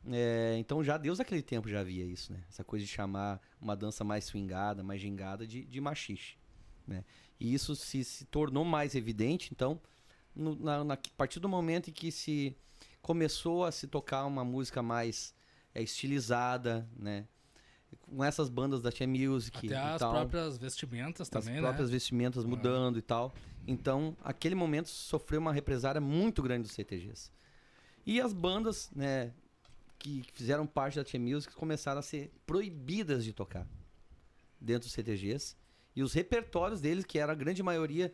É, então já Deus naquele tempo já via isso, né? Essa coisa de chamar uma dança mais swingada, mais gingada de, de machixe, né? E isso se, se tornou mais evidente, então, no, na, na, a partir do momento em que se começou a se tocar uma música mais é, estilizada, né? Com essas bandas da Tia Music Até e as tal, próprias vestimentas as também, próprias né? vestimentas mudando e tal. Então, aquele momento sofreu uma represária muito grande dos C T Gs. E as bandas, né, que fizeram parte da Tia Music começaram a ser proibidas de tocar dentro dos C T Gs. E os repertórios deles, que era a grande maioria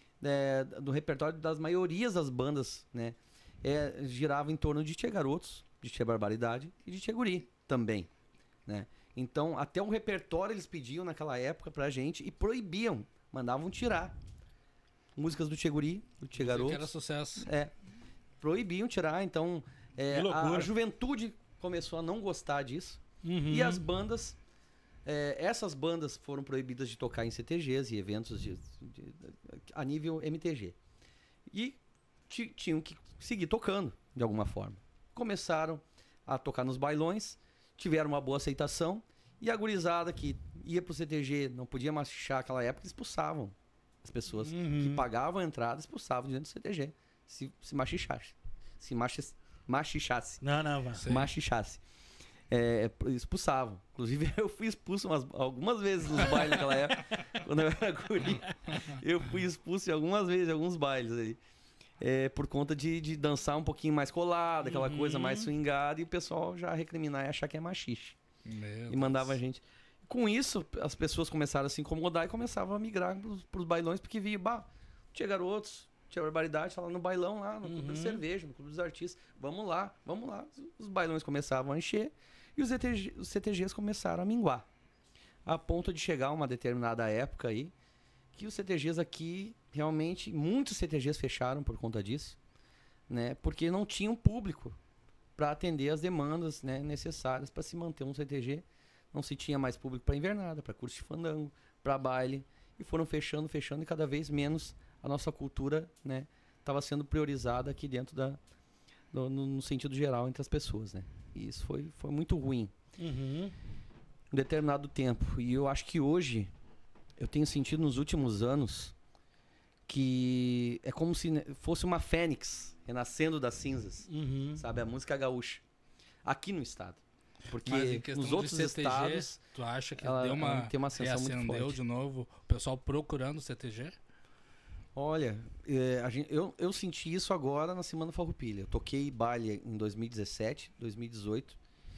é, do repertório das maiorias das bandas, né? É, girava em torno de Tchê Garotos, de Tchê Barbaridade e de Tchê Guri também, né? Então, até um repertório eles pediam naquela época pra gente e proibiam, mandavam tirar. Músicas do Tchê Guri, do Tchê Garotos. Que era sucesso. É, proibiam tirar, então é, Que loucura. a, a juventude começou a não gostar disso. Uhum. E as bandas, é, essas bandas foram proibidas de tocar em C T Gs e eventos de, de, de, a nível M T G. E ti, tinham que seguir tocando, de alguma forma. Começaram a tocar nos bailões, tiveram uma boa aceitação, e a gurizada que ia pro C T G, não podia machichar naquela época, expulsavam as pessoas Uhum. que pagavam a entrada, expulsavam de dentro do C T G, se, se machichasse. Se machi, machichasse. Não, não, vai. Sim. Machichasse. É, expulsavam. Inclusive, eu fui expulso umas, algumas vezes nos bailes naquela época, quando eu era guri. Eu fui expulso em algumas vezes, em alguns bailes aí. É, por conta de, de dançar um pouquinho mais colado, aquela Uhum. coisa mais swingada, e o pessoal já recriminar e achar que é machixe. Meu E mandava a Deus. gente. Com isso, as pessoas começaram a se incomodar e começavam a migrar pros, pros bailões, porque via, bah, tinha garotos, tinha barbaridade, tá lá no bailão lá, no clube Uhum. de cerveja, no clube dos artistas. Vamos lá, vamos lá. Os bailões começavam a encher e os, E T G, os C T Gs começaram a minguar. A ponto de chegar a uma determinada época aí, que os C T Gs aqui, realmente, muitos C T Gs fecharam por conta disso, né? Porque não tinham público para atender as demandas, né, necessárias para se manter um C T G. Não se tinha mais público para invernada, para curso de fandango, para baile. E foram fechando, fechando, e cada vez menos a nossa cultura, né, estava sendo priorizada aqui dentro da... No, no sentido geral entre as pessoas, né? E isso foi, foi muito ruim. Uhum. Um determinado tempo. E eu acho que hoje, eu tenho sentido nos últimos anos, que é como se né, fosse uma fênix renascendo das cinzas, Uhum. sabe? A música gaúcha. Aqui no estado. Porque Mas em questão nos de outros C T G, estados... tu acha que ela- deu uma, ela tem uma ascensão muito reacendeu forte. de novo o pessoal procurando C T G? Olha, é, a gente- eu, eu senti isso agora na Semana Farroupilha. Eu toquei baile em dois mil e dezessete, dois mil e dezoito,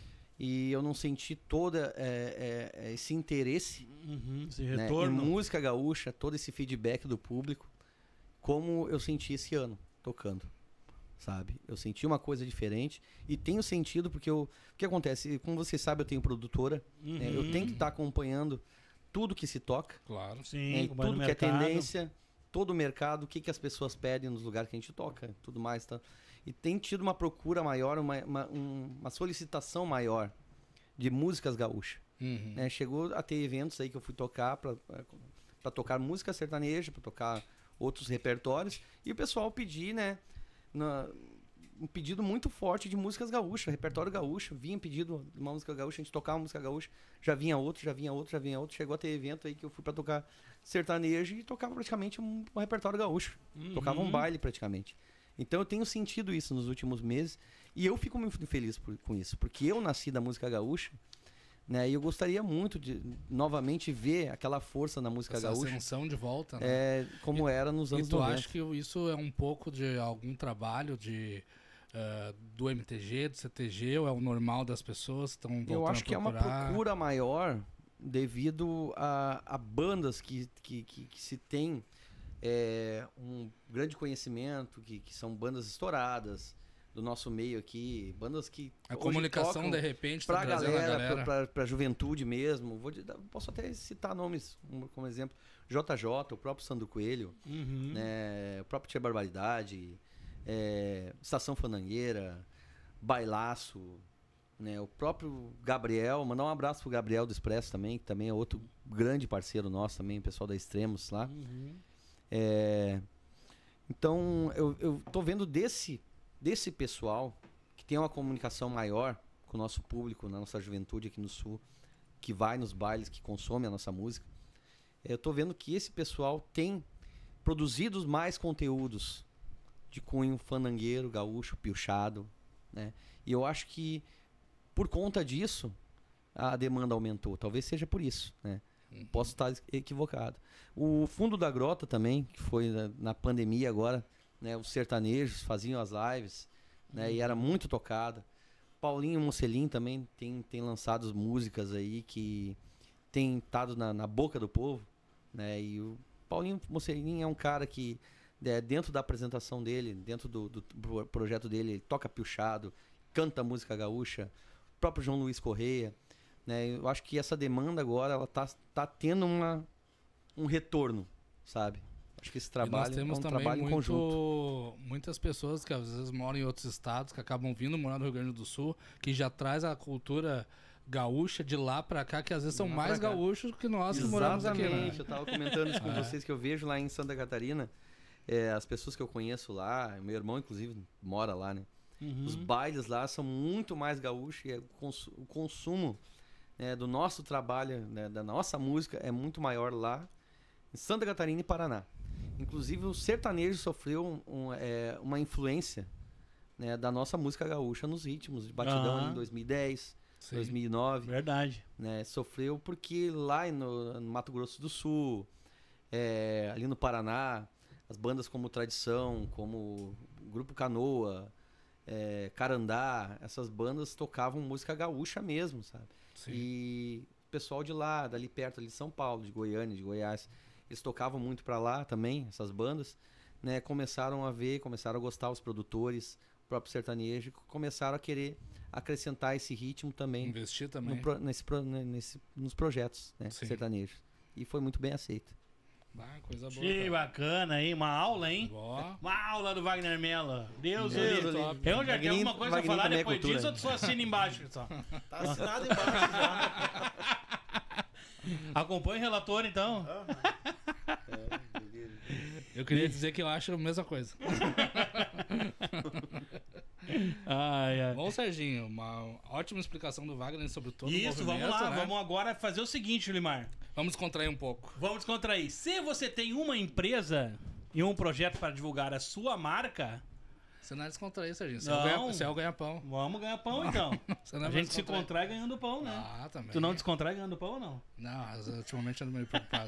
e eu não senti todo esse interesse, Uhum. Esse né, em retorno. música gaúcha, todo esse feedback do público, como eu senti esse ano tocando, sabe? Eu senti uma coisa diferente e tenho sentido porque eu, o que acontece, como você sabe, eu tenho produtora, né, eu Uhum. tenho que estar acompanhando tudo que se toca, Claro. Sim, né, e acompanhando tudo o que é mercado. tendência, todo o mercado, o que, que as pessoas pedem nos lugares que a gente toca, tudo mais. Tá? E tem tido uma procura maior, uma, uma, um- uma solicitação maior de músicas gaúchas. Uhum. Né? Chegou a ter eventos aí que eu fui tocar para tocar música sertaneja, para tocar outros repertórios, e o pessoal pedir, né, na- um pedido muito forte de músicas gaúchas, repertório gaúcho, vinha pedido de uma música gaúcha, a gente tocava uma música gaúcha, já vinha outro, já vinha outro, já vinha outro, chegou a ter evento aí que eu fui para tocar sertanejo e tocava praticamente um, um repertório gaúcho, Uhum. tocava um baile praticamente. Então eu tenho sentido isso nos últimos meses e eu fico muito feliz por- com isso, porque eu nasci da música gaúcha, né, e eu gostaria muito de novamente ver aquela força na música Essa gaúcha, ascensão de volta, né? é, como era nos E anos tu noventa. acha que isso é um pouco de algum trabalho de eh, do M T G, do C T G, ou é o normal das pessoas que estão voltando Eu acho a que é uma procurar? procura maior devido a, a bandas que, que, que, que se tem é, um grande conhecimento, que, que são bandas estouradas do nosso meio aqui, bandas que A hoje comunicação, tocam de repente, tá pra trazendo galera, a galera. Pra, pra, pra juventude mesmo. Vou, de- posso até citar nomes um, como exemplo. J J, o próprio Sandro Coelho, Uhum. né, o próprio Tia Barbaridade, é, Estação Fandangueira, Bailaço, né, o próprio Gabriel, mandar um abraço pro Gabriel do Expresso também, que também é outro grande parceiro nosso também, o pessoal da Extremos lá. Uhum. É, então, eu, eu tô vendo desse, desse pessoal que tem uma comunicação maior com o nosso público, na nossa juventude aqui no Sul, que vai nos bailes, que consome a nossa música. Eu tô vendo que esse pessoal tem produzido mais conteúdos de cunho fandangueiro, gaúcho, piochado, né? E eu acho que por conta disso a demanda aumentou. Talvez seja por isso, né? Posso estar equivocado. O Fundo da Grota também, que foi na, na pandemia agora, né? Os sertanejos faziam as lives, né? E era muito tocada. Paulinho Mocelin também tem, tem lançado músicas aí que tem estado na, na boca do povo, né? E o Paulinho Mocelin é um cara que, é, dentro da apresentação dele, dentro do, do pro- projeto dele, ele toca piochado, canta música gaúcha, o próprio João Luiz Correia, né? Eu acho que essa demanda agora, ela tá, tá tendo uma, um retorno, sabe? Acho que esse E nós trabalho é temos um também trabalho em conjunto. muito, muitas pessoas que às vezes moram em outros estados, que acabam vindo morar no Rio Grande do Sul, que já traz a cultura gaúcha de lá pra cá, que às vezes são Lá mais pra cá. gaúchos do que nós que moramos aqui, né? Exatamente, eu tava comentando isso com É. vocês, que eu vejo lá em Santa Catarina, é, as pessoas que eu conheço lá, meu irmão inclusive mora lá, né? Uhum. Os bailes lá são muito mais gaúchos e é o, cons- o consumo, né, do nosso trabalho, né, da nossa música é muito maior lá em Santa Catarina e Paraná. Inclusive o sertanejo sofreu um- um, é, uma influência, né, da nossa música gaúcha nos ritmos de batidão ali Aham. em dois mil e dez, Sim. dois mil e nove. Verdade. Né, sofreu porque lá no, no Mato Grosso do Sul, é, ali no Paraná, as bandas como Tradição, como Grupo Canoa, é, Carandá, essas bandas tocavam música gaúcha mesmo, sabe? Sim. E o pessoal de lá, dali perto, ali de São Paulo, de Goiânia, de Goiás, eles tocavam muito pra lá também, essas bandas, né? Começaram a ver, começaram a gostar os produtores, o próprio sertanejo, começaram a querer acrescentar esse ritmo também Investir também. no pro- nesse, pro- né, nesse- nos projetos, né, Sim. sertanejos. E foi muito bem aceito. Ah, coisa boa. Que cara. bacana, hein? Uma aula, hein? Ó, Uma aula do Wagner Mello. Deus o Deus livre. o livre. Eu já tem Wagner- alguma coisa a Wagner falar também é depois cultura. disso ou tu só assina embaixo, só? Tá assinado embaixo já. Acompanha o relator, então. eu queria dizer que eu acho a mesma coisa. Ai, ai. Bom, Serginho, uma ótima explicação do Wagner sobre todo o Isso, vamos movimento, lá. né? Vamos agora fazer o seguinte, Limar. Vamos contrair um pouco. Vamos descontrair. Se você tem uma empresa e um projeto para divulgar a sua marca, Você não é descontrair, Serginho. Você é Não. o ganha- você é o ganha-pão. vamos ganhar pão, então. Você não é A mais gente se descontrair. contrai ganhando pão, né? Ah, também. Tu não descontrai ganhando pão ou não? Não, mas ultimamente ando meio preocupado.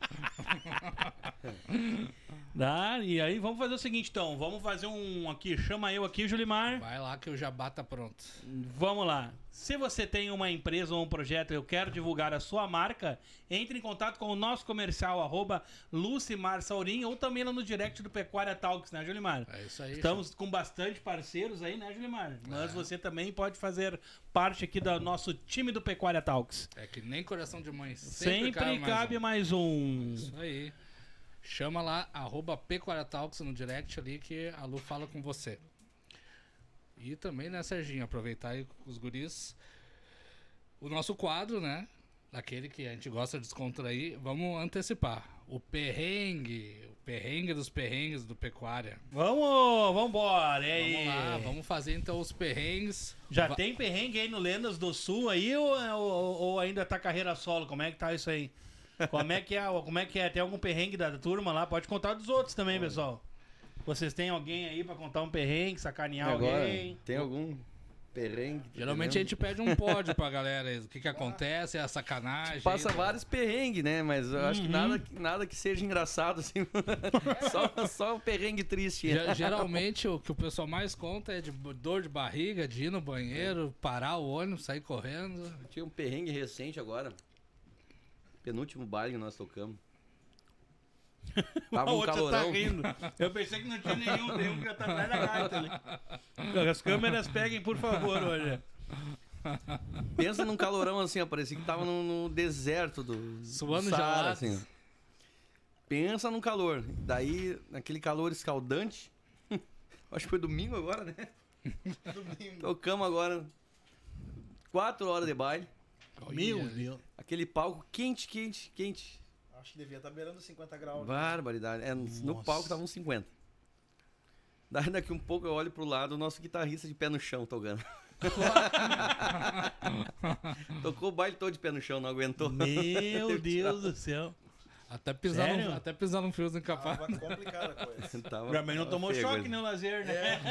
Dá, e aí vamos fazer o seguinte, então. Vamos fazer um aqui. Chama eu aqui, Julimar. Vai lá que o jabá tá pronto. Vamos lá. Se você tem uma empresa ou um projeto e eu quero divulgar a sua marca, entre em contato com o nosso comercial, arroba Lucimar Saurim, ou também lá no direct do Pecuária Talks, né, Julimar? É isso aí. Estamos com bastante parceiros aí, né, Julimar? Mas É. você também pode fazer parte aqui do nosso time do Pecuária Talks. É que nem coração de mãe. Sempre, Sempre, cabe, cabe, mais um. mais um. Isso aí. Chama lá, arroba Pecuária Talks no direct ali que a Lu fala com você. E também, né, Serginho, aproveitar aí com os guris o nosso quadro, né? Daquele que a gente gosta de descontrair. Vamos antecipar. O perrengue, o perrengue dos perrengues do Pecuária. Vamos, vambora. E aí? Vamos lá, vamos fazer então os perrengues. Já Va- tem perrengue aí no Lendas do Sul aí ou, ou, ou ainda tá carreira solo? Como é que tá isso aí? Como é que é? Como é que é? Tem algum perrengue da turma lá? Pode contar dos outros também, pessoal. Vocês têm alguém aí pra contar um perrengue, sacanear Agora, alguém? tem algum perrengue? tá Geralmente a vendo? gente pede um pódio pra galera aí. O que que acontece, é a sacanagem. Passa aí, vários perrengues, né? Mas eu acho que Uhum. nada, nada que seja engraçado, assim. só, só o perrengue triste. Ge- Geralmente o que o pessoal mais conta é de b- dor de barriga, de ir no banheiro, parar o ônibus, sair correndo. Tinha um perrengue recente agora. Penúltimo baile que nós tocamos. Tava A um outra calorão. tá rindo. Eu pensei que não tinha nenhum, tem um que já tá atrás da gaita ali. As câmeras peguem, por favor, hoje. Pensa num calorão assim, ó, parecia que tava no, no deserto do, Suando do Saara, gelado. assim, ó. Pensa num calor. Daí, naquele calor escaldante. Acho que foi domingo agora, né? Tocamos agora quatro horas de baile. Meu Olha, Deus. Aquele palco quente, quente, quente. Acho que devia estar beirando cinquenta graus. né? Barbaridade. É, no Nossa. palco tava uns cinquenta. Daí daqui um pouco eu olho pro lado, o nosso guitarrista de pé no chão tocando. Tocou o baile todo de pé no chão, não aguentou. Meu Deus do céu. Até pisar, Sério? no, até pisar num fiozinho capaz. Tava complicada a coisa. Tava- Também não tava tomou feia a choque coisa. no lazer, né?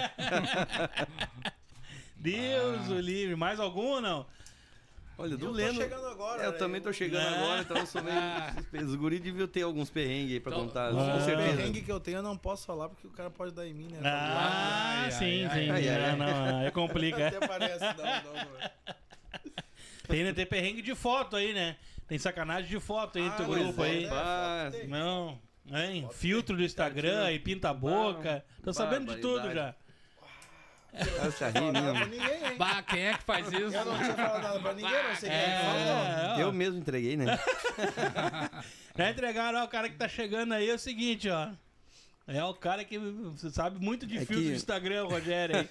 Deus o livre. Mais algum ou não? Olha, do Eu tô Leno. chegando agora. É, eu né? também tô chegando Ah. agora, então eu sou meio suspeito. Os guri deviam ter alguns perrengues aí pra Então, contar, ah. com O certeza. perrengue que eu tenho eu não posso falar porque o cara pode dar em mim, né? Ah, Ai, sim, ai, sim. ai, ai. Não, não, aí complica. Até parece, não, não, não. Tem, tem perrengue de foto aí, né? Tem sacanagem de foto aí no Ah, teu mas grupo é, aí. né? Bah, Foto tem. Não, hein? Filtro do Instagram Cara, e pinta a boca. Tô sabendo de tudo já. Cara, se Não arria, fala nada pra né? ninguém, hein? Bah, quem é que faz isso? Eu não tinha falado nada pra ninguém, não sei quem é que falou. É, ó. Eu mesmo entreguei, né? Já entregaram, ó, o cara que tá chegando aí é o seguinte, ó. É o cara que você sabe muito de É filtro que- do Instagram, o Rogério aí.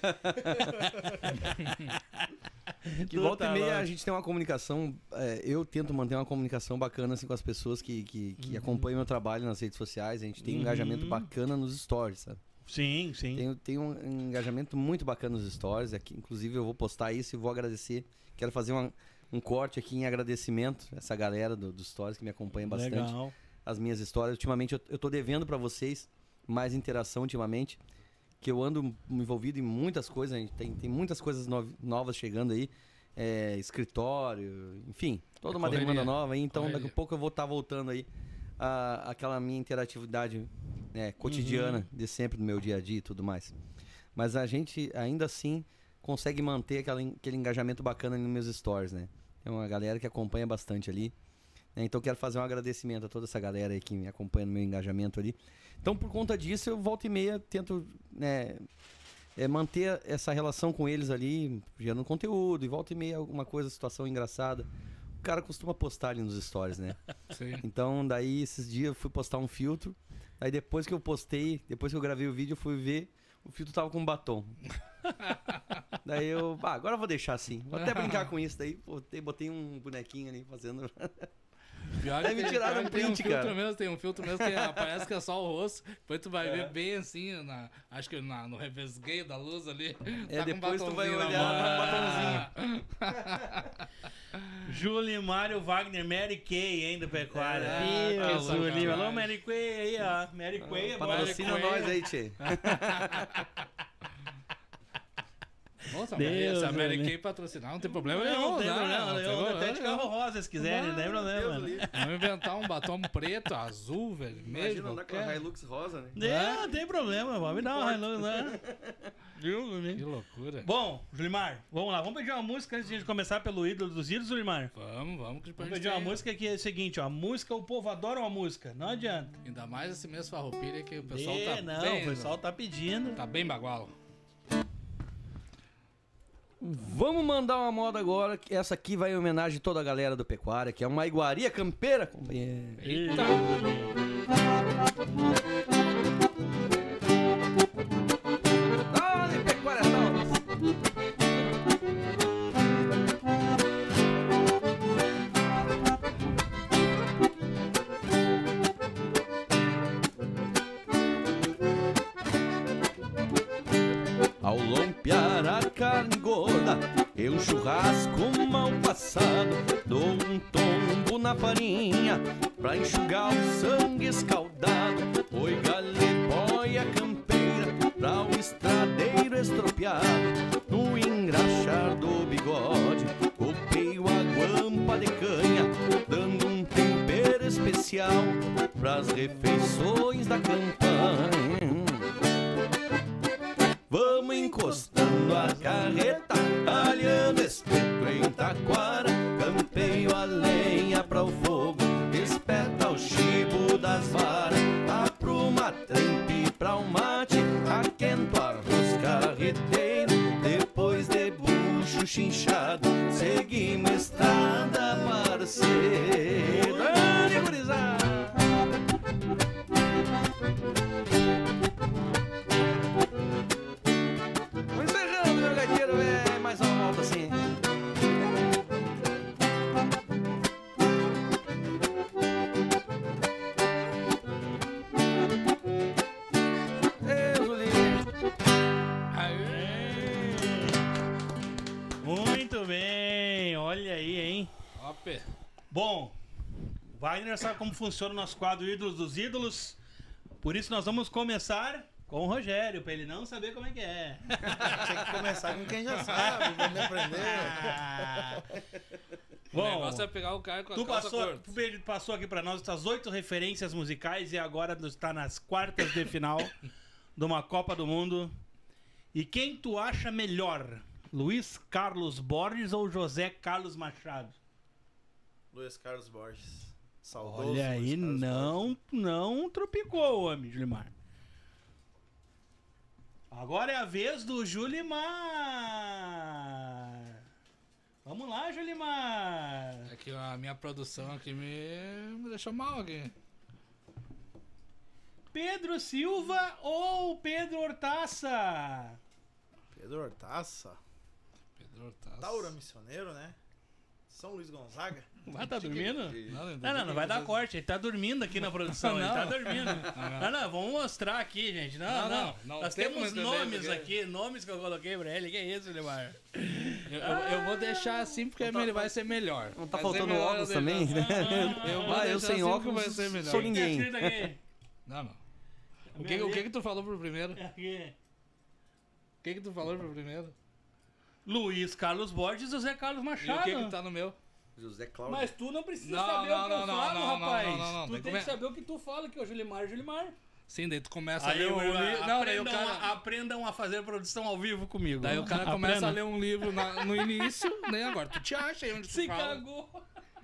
Que Tu volta tá e meia louco. a gente tem uma comunicação. é, eu tento manter uma comunicação bacana assim, com as pessoas que, que, que Uhum. acompanham meu trabalho nas redes sociais. A gente tem um Uhum. engajamento bacana nos stories, sabe? Sim, sim. Tem, tem um engajamento muito bacana nos stories. Aqui, inclusive, eu vou postar isso e vou agradecer. Quero fazer uma- um corte aqui em agradecimento a essa galera do- dos stories que me acompanha bastante. Legal. As minhas histórias. Ultimamente, eu, eu tô devendo pra vocês mais interação ultimamente. Que eu ando envolvido em muitas coisas. A gente tem, tem muitas coisas no- novas chegando aí. É, escritório, enfim, toda uma Correria. demanda nova aí. Então, Correria. daqui a pouco eu vou estar voltando aí a, aquela minha interatividade né, cotidiana de sempre no meu dia a dia e tudo mais. Mas a gente ainda assim consegue manter aquela, aquele engajamento bacana nos meus stories, né? Tem uma galera que acompanha bastante ali. Né? Então quero fazer um agradecimento a toda essa galera aí que me acompanha no meu engajamento ali. Então por conta disso eu volta e meia tento né, é, manter essa relação com eles ali, gerando conteúdo e volta e meia alguma coisa, situação engraçada. O cara costuma postar ali nos stories, né? Sim. Então, daí, esses dias eu fui postar um filtro. Aí, depois que eu postei, depois que eu gravei o vídeo, eu fui ver, o filtro tava com batom. Daí eu, ah, agora eu vou deixar assim. Vou até brincar com isso. Daí, botei, botei um bonequinho ali fazendo. Pior Deve que tem- tirar pior um que tem um print, filtro cara. mesmo, tem um filtro mesmo que ah, parece que é só o rosto. Depois tu vai ver bem assim, na, acho que na, no revesgueio da luz ali. É, tá com um depois tu vai batonzinho olhar, na mão. Júlio, Mário, Wagner, Mary Kay, hein, do Pecuária. Ah, Ih, que o Júlio. sacanagem. Alô, Mary Kay aí, ó. Mary Kay é Patrocina boa. nós aí, tchê. Nossa, Deus, se a Mary né? Kay patrocinar, não tem problema Não, nenhum. não tem né? problema. Não tem Eu ando até de problema. carro rosa se quiserem, não tem problema. né? Vamos inventar um batom preto, azul, velho. Imagina Mesmo. andar com a Hilux rosa, né? Não, não tem problema, vamos me dar uma Hilux, né? Viu, Que né? loucura. Bom, Julimar, vamos lá. Vamos pedir uma música antes de a gente começar pelo ídolo dos ídolos, Julimar. Vamos, vamos que depois Vamos a gente pedir uma tem- música que é o seguinte, ó. A música, o povo adora uma música. Não adianta. Ainda mais esse mês farroupilha que o pessoal Ê, tá não, bem... o pessoal tá pedindo. Tá bem bagualo. Vamos mandar uma moda agora. que Essa aqui vai em homenagem a toda a galera do Pecuária, que é uma iguaria campeira, companheiro. Eita! Dale, Pecuária Talks. Ao lompear a carne gorda e um churrasco mal passado, dou um tombo na farinha pra enxugar o sangue escaldado. Oi, galeboia campeira pra o estradeiro estropiado. No engraxar do bigode, copeio a guampa de canha, dando um tempero especial pras refeições da campanha. Vamos encostando a carreta, talhando espeto em taquara, campeio a lenha pra o fogo, espeta o chibo das varas, apruma trempe pra o mate, aquento arroz carreteiro, depois de bucho chinchado, seguimos estrada parceiro. Dale, gurizada! Vamos encerrando, meu gaiteiro, é mais uma volta assim. Deus o livre. Muito bem, olha aí, hein? Top. Bom, Wagner sabe como funciona o nosso quadro Ídolos dos Ídolos. Por isso nós vamos começar com o Rogério, pra ele não saber como é que é. Tinha que começar com quem já sabe, vamos aprender. Ah. O Bom, negócio é pegar o cara com a tu calça passou, curta. tu pe- passou aqui pra nós essas oito referências musicais e agora está nas quartas de final de uma Copa do Mundo. E quem tu acha melhor? Luiz Carlos Borges ou José Carlos Machado? Luiz Carlos Borges. Saudoso Olha aí, Luiz Carlos não, Borges. não tropicou o homem, Julimar. Agora é a vez do Julimar. Vamos lá, Julimar. É que a minha produção aqui me, me deixou mal aqui. Pedro Silva ou Pedro Hortaça? Pedro Hortaça. Pedro Hortaça. Taura Missioneiro, né? São Luís Gonzaga. Vai, tá dormindo? Não, Não, não, não vai dar corte. Ele tá dormindo aqui na produção. Ele Não. tá dormindo. Não, não, vamos mostrar aqui, gente. Não, Não, não. não, não Nós tem temos como entender, nomes porque- aqui, nomes que eu coloquei pra ele. Que é isso, Limar? Eu, eu, eu vou deixar assim porque ele vai ser melhor. Não tá Vai ser faltando melhor óculos eu também, deixar- né? Eu vou Ah, eu deixar sem assim óculos que vai ser melhor. sou O que ninguém. tá escrito aqui? Não, não. O que, o que que tu falou pro primeiro? O Aqui. que que tu falou pro primeiro? Luiz Carlos Borges e José Carlos E Machado. o que que tá no meu? José Cláudio. Mas tu não precisa Não, saber não, o que eu não, não, falo, não, não, rapaz. não, não, não, Tu tem tem que que saber o que tu fala, que é o Julimar, Julimar. Sim, daí tu começa Aí a ler eu, um livro. Não, daí o aprendam, cara, a, aprendam a fazer produção ao vivo comigo. daí o cara começa Aprenda. a ler um livro na- no início, daí agora tu te acha aí onde tu Se fala. cagou.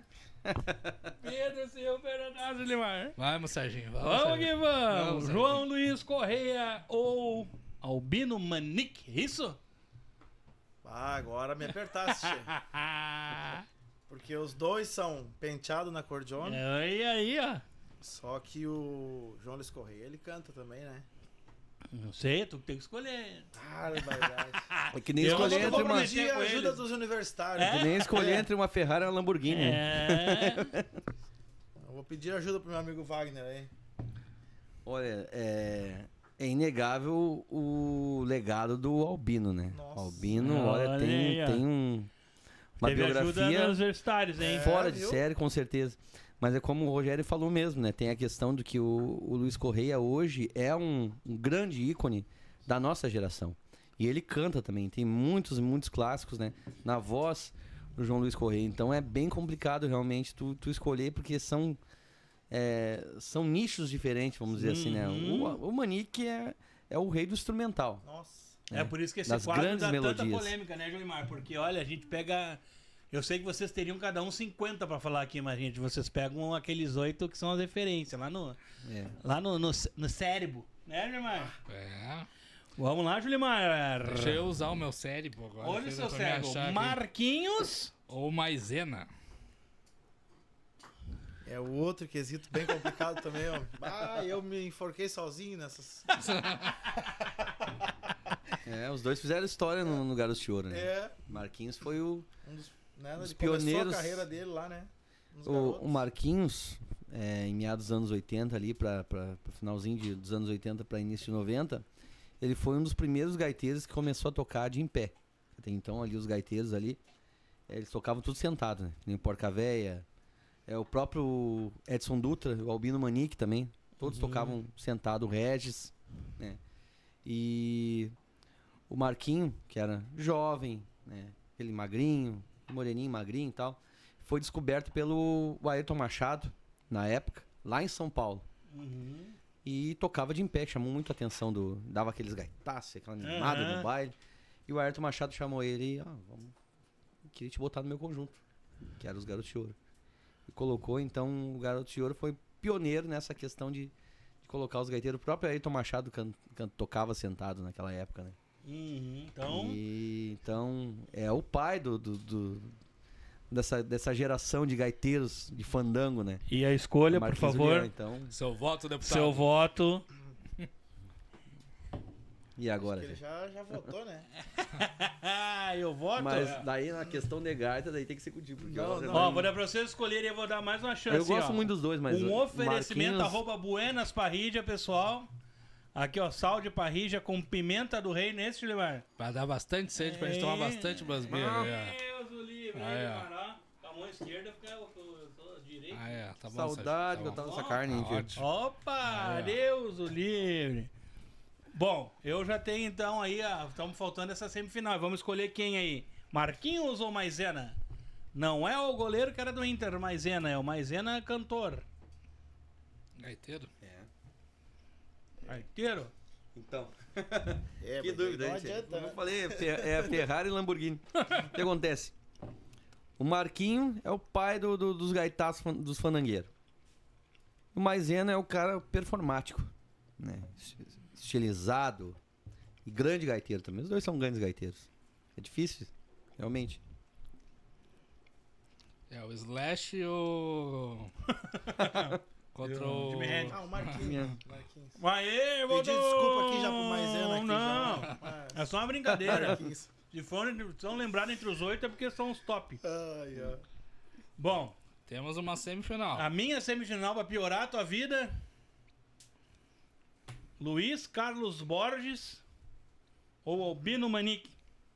Pedro Silva, Fernando Julimar. Vamos, Serginho. Vamos, Vamos Serginho. que vamos. Vamos, João Luiz Correia ou Albino Manique, isso? Ah, agora me apertaste, che. Porque os dois são penteados na cordiona. E aí, ó. Só que o João Luiz Correia, ele canta também, né? Não sei, tu tem que escolher. Ah, barbaridade. É que nem Eu escolher não entre vou uma... prometer. Pedir com ajuda eles. dos universitários. É? Que nem escolher entre uma Ferrari e uma Lamborghini. É. Eu vou pedir ajuda pro meu amigo Wagner aí. Olha, é, é inegável o legado do Albino, né? Nossa. Albino, Olha olha, tem, aí, ó. tem um, uma Teve ajuda biografia nos universitários, hein? É. fora de viu? série, com certeza. Mas é como o Rogério falou mesmo, né? Tem a questão do que o, o Luiz Correia hoje é um, um grande ícone da nossa geração. E ele canta também, tem muitos, muitos clássicos, né? Na voz do João Luiz Correia. Então é bem complicado realmente tu, tu escolher, porque são, é, são nichos diferentes, vamos dizer assim, né? Uhum. O, o Manique é, é o rei do instrumental. Nossa. É por isso que esse Das quadro grandes dá tanta melodias. polêmica, né, Jolimar? Porque, olha, a gente pega... Eu sei que vocês teriam cada um cinquenta pra falar aqui, mas, gente, vocês pegam aqueles oito que são as referências, lá no, É. lá no, no, no cérebro. Né, Jolimar? É. Vamos lá, Jolimar. Deixa eu usar o meu cérebro agora. Olha o filho, seu pra me cérebro. achar aqui. Marquinhos. Ou maisena. É o outro quesito bem complicado também, ó. Ah, eu me enforquei sozinho nessas. É, os dois fizeram história no, no Garoto de Ouro, né? É, Marquinhos foi o, um dos. Né, Os ele começou pioneiros- a carreira dele lá, né? Nos O, garotos. o Marquinhos, é, em meados dos anos oitenta, ali para finalzinho de, dos anos oitenta para início de noventa, ele foi um dos primeiros gaiteiros que começou a tocar de em pé. Até então, ali, os gaiteiros ali, é, eles tocavam tudo sentado, né? Nem Porca Véia, é, o próprio Edson Dutra, o Albino Manique também, todos tocavam sentado, o Regis, né? E o Marquinho, que era jovem, né? Aquele magrinho, moreninho, magrinho e tal, foi descoberto pelo Ayrton Machado, na época, lá em São Paulo. Uhum. E tocava de em pé, chamou muito a atenção do... Dava aqueles gaitaços, aquela animada Aham. no baile. E o Ayrton Machado chamou ele e... Ah, vamos... Queria te botar no meu conjunto, que era os Garotos de Ouro. E colocou, então, o Garotos de Ouro foi pioneiro nessa questão de, de colocar os gaiteiros. O próprio Ayrton Machado can, can, tocava sentado naquela época, né? Uhum. Então, E, então, é o pai do, do, do- dessa, dessa geração de gaiteiros de fandango, né? e a escolha, por Marquinhos favor. Julião, então, Seu voto, deputado. Seu voto. e agora? Acho que ele gente? já, já votou, né? Ah, eu voto. Mas daí na questão de gaita, daí tem que ser contigo. Porque Não, eu, não. Ó, vou dar pra vocês escolherem e eu vou dar mais uma chance. eu gosto ó. muito dos dois, mas... Um o oferecimento, Marquinhos- arroba Buenas Parrilla, pessoal. Aqui, ó, sal de parrilla com pimenta do rei nesse, Julimar. Pra dar bastante sede, pra gente tomar bastante basbeira. aí, Deus o livre, Ah, é. Julimar, ó. Com a mão esquerda fica eu tô direito. ó. Ah, é, tá bom. Saudade que Serginho, eu tava tá nessa bom. carne, hein, Tá tio? ótimo. Opa, Ah, é. Deus o livre. Bom, eu já tenho então aí, estamos faltando essa semifinal. Vamos escolher quem aí? Marquinhos ou Maisena? Não é o goleiro que era do Inter, Maisena, é o Maisena cantor. Gaiteiro? Arteiro? Então, É, que mas dúvida, não hein, adianta, Como né? eu falei, é Fe- é Ferrari e Lamborghini. O que acontece? O Marquinho é o pai do, do- dos gaitaços fan- dos fandangueiros. O Maisena é o cara performático, né? Estilizado e grande gaiteiro também. Os dois são grandes gaiteiros. É difícil, realmente. É, o Slash e o... Contra o... Jimi Hendrix. Ah, o Marquinhos. Marquinhos. Aê, Pedi voltou! desculpa aqui já pro Maisena. Aqui Não, já. Ah, é só uma brincadeira. Marquinhos. Se forem são lembrados entre os oito é porque são os top. Ai, ai. Bom, Temos uma semifinal. a minha semifinal pra piorar a tua vida... Luiz Carlos Borges ou Albino Manique?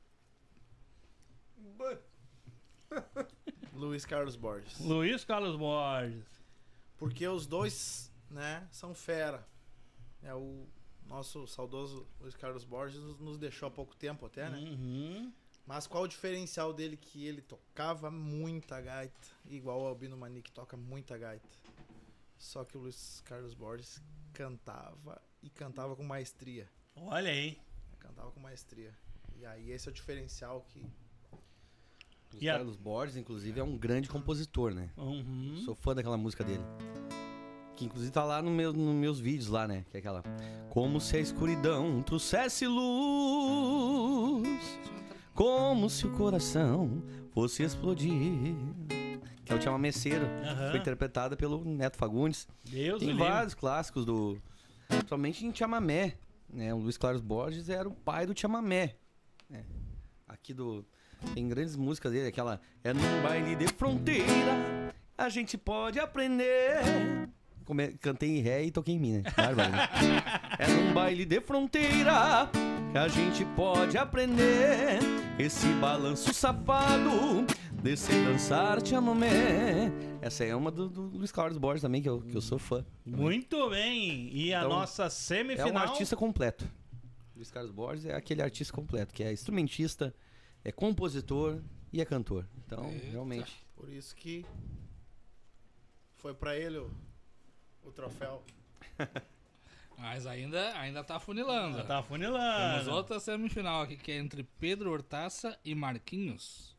Luiz Carlos Borges. Luiz Carlos Borges. Porque os dois, né, são fera. É, o nosso saudoso Luiz Carlos Borges nos, nos deixou há pouco tempo até, né? Uhum. Mas qual o diferencial dele? Que ele tocava muita gaita. Igual o Albino Manique toca muita gaita. Só que o Luiz Carlos Borges cantava e cantava com maestria. Olha aí. Cantava com maestria. E aí esse é o diferencial que... O E a- Carlos Borges, inclusive, é um grande compositor, né? Uhum. Sou fã daquela música dele. Que inclusive tá lá no meu, nos meus vídeos lá, né? Que é aquela... Como se a escuridão trouxesse luz, como se o coração fosse explodir. Que é o Tchama Messeiro. Aham. Foi interpretada pelo Neto Fagundes. Deus Tem me livre. vários clássicos do... Principalmente em chamamé, né? O Luiz Carlos Borges era o pai do chamamé, né? Aqui do... Tem grandes músicas dele, aquela... É num baile de fronteira, a gente pode aprender... Come... Cantei em ré e toquei em mi, né? Bárbaro, né? É num baile de fronteira que a gente pode aprender esse balanço safado desse dançar chamamé. Essa aí é uma do, do Luiz Carlos Borges também, que eu, que eu sou fã. Muito bem. E a Então, nossa É semifinal... um artista completo. Luiz Carlos Borges é aquele artista completo, que é instrumentista, é compositor e é cantor. Então, Eita. realmente... Por isso que foi pra ele o, o troféu. Mas ainda, ainda tá funilando. Já tá Temos funilando. outra semifinal aqui, que é entre Pedro Hortaça e Marquinhos.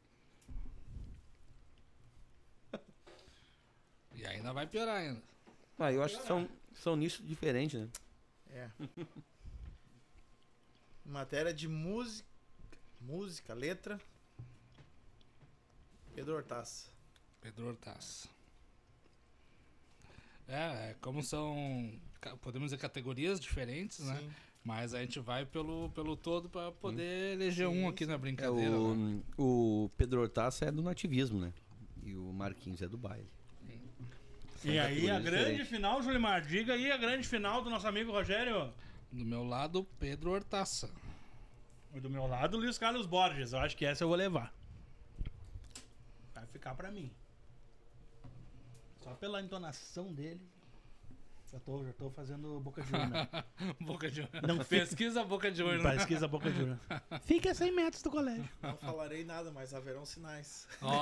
E ainda vai piorar ainda. Ah, eu acho que são, são nichos diferentes, né? É. Em matéria de música, música, letra, Pedro Hortaça. Pedro Hortaça. É, é, como são, ca- podemos dizer, categorias diferentes, né? Sim. Mas a gente vai pelo, pelo todo pra poder eleger Sim, um aqui na É, brincadeira. né? o, o Pedro Hortaça é do nativismo, né? E o Marquinhos é do baile. E aí a categorias grande diferentes. final, Julimar, diga aí a grande final do nosso amigo Rogério. Do meu lado, Pedro Hortaça. E do meu lado, Luiz Carlos Borges. Eu acho que essa eu vou levar. Vai ficar pra mim. Só pela entonação dele. Já tô, já tô fazendo boca de urna. Boca de urna. Não Pesquisa a boca de urna. Pesquisa boca de urna. Fica a cem metros do colégio. Não falarei nada, mas haverão sinais. Ó.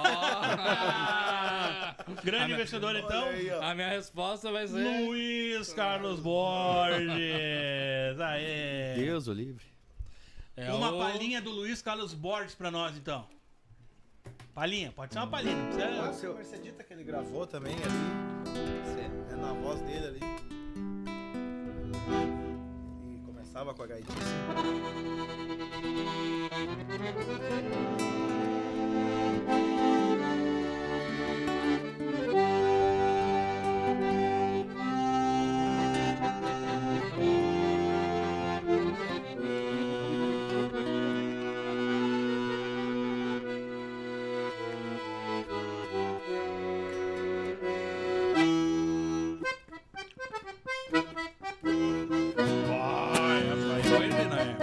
Grande vencedor, então. Olha aí, ó. A minha resposta vai ser... Luiz Carlos Borges. Aê. Deus o livre. É Uma o- palhinha do Luiz Carlos Borges pra nós, então. Palhinha, pode ser uma palhinha. Não precisa... Ah, o Mercedita que ele gravou também ali. É na voz dele ali. E começava com a gaitinha. Vai, essa aí foi, né?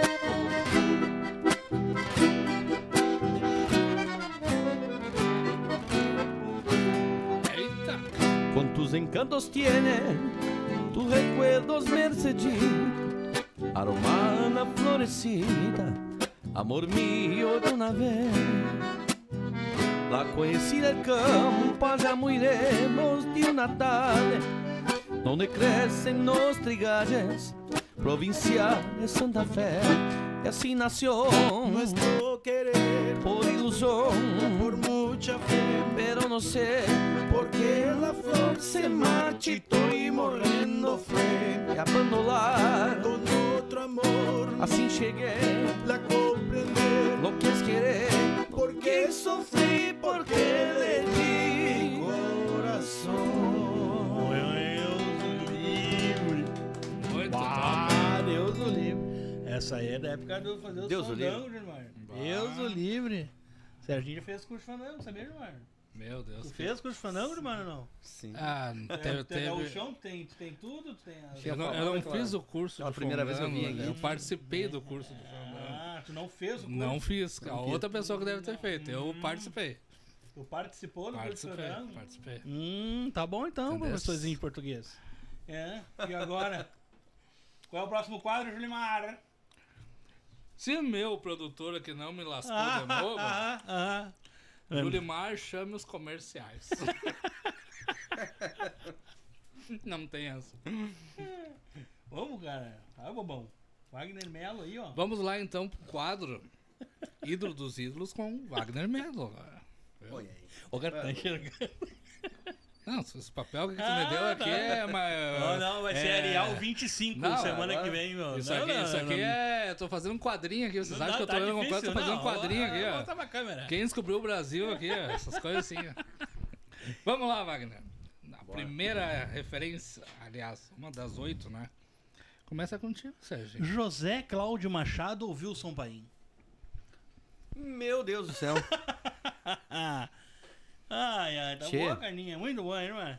Eita! Cuántos encantos tiene tus recuerdos, Mercedes, aromana florecida, amor mío de una vez. La conocí del campo allá muy lejos de una tarde, donde crecen los trigalles, provincia de Santa Fe. y así nació nuestro querer, por ilusión, por mucha fe, pero no sé porque la flor se marchitó y morrendo fue. e abandonar. Con otro amor, Assim cheguei, la comprender, lo que es querer, porque sufrí, porque le di mi corazón. Deus livre. Muito top. Ah, Deus do livre. Essa aí é da época do fazer os Deus o livre. fandangos, Gilmar. Deus o livre. Serginho fez curso de fandango, sabia, Gilmar? Meu Deus. Tu que- fez curso de fandango, Gilmar, ou não? sim. Ah, É, teve. tu é o teve... chão, tu tem, tu tem tudo, tu tem as... Eu não, eu não fiz o curso Aquela de primeira vez que eu vim fandango, aqui. eu participei do curso de fandango. Ah, tu não fez o curso? Não fiz, a outra pessoa que deve ter feito. Eu participei. Tu participou do curso de Participei, fandango? participei. Hum, tá bom então, Entendeu? professorzinho de português. É, e agora? Qual é o próximo quadro, Julimar? Se meu produtor aqui não me lascou de novo, ah, ah. Julimar chame os comerciais. Não tem essa. Vamos, cara. Vai, bobão. Wagner Mello aí, ó. Vamos lá então pro quadro Ídolo dos Ídolos com Wagner Mello. Olha aí. O cara tá enxergando. Não, esse papel que tu me deu aqui é uma. Não, não, vai ser é- Arial vinte e cinco Não, semana agora- que vem, meu. Isso Não, aqui, não, isso não, aqui não. é. Tô fazendo um quadrinho aqui. Vocês Não, acham que eu tô tá lendo alguma coisa? difícil, Tô fazendo um não. quadrinho aqui, ó. Bota pra câmera. Quem descobriu o Brasil aqui, ó, essas coisas assim, ó. Vamos lá, Wagner. A primeira referência, aliás, uma das oito, né? Começa contigo, Sérgio. José Cláudio Machado ou Wilson Paim? Meu Deus do céu. ai, ai, tá Tchê. boa, carninha. Muito boa, hein, mano?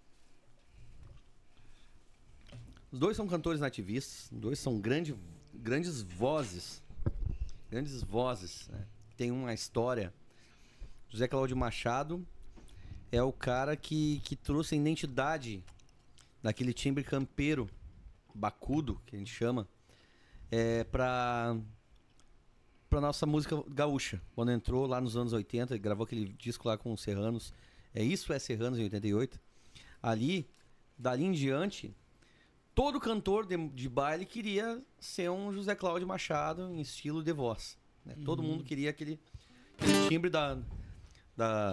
Os dois são cantores nativistas, os dois são grande, grandes vozes. Grandes vozes. Né? Tem uma história. José Cláudio Machado é o cara que, que trouxe a identidade daquele timbre campeiro, bacudo, que a gente chama, é, pra, pra nossa música gaúcha. Quando entrou lá nos anos oitenta, ele gravou aquele disco lá com os Serranos. É Isso é Serranos, em oitenta e oito. Ali, dali em diante, todo cantor de, de baile queria ser um José Cláudio Machado em estilo de voz. Né? Todo mundo queria aquele, aquele timbre da, da,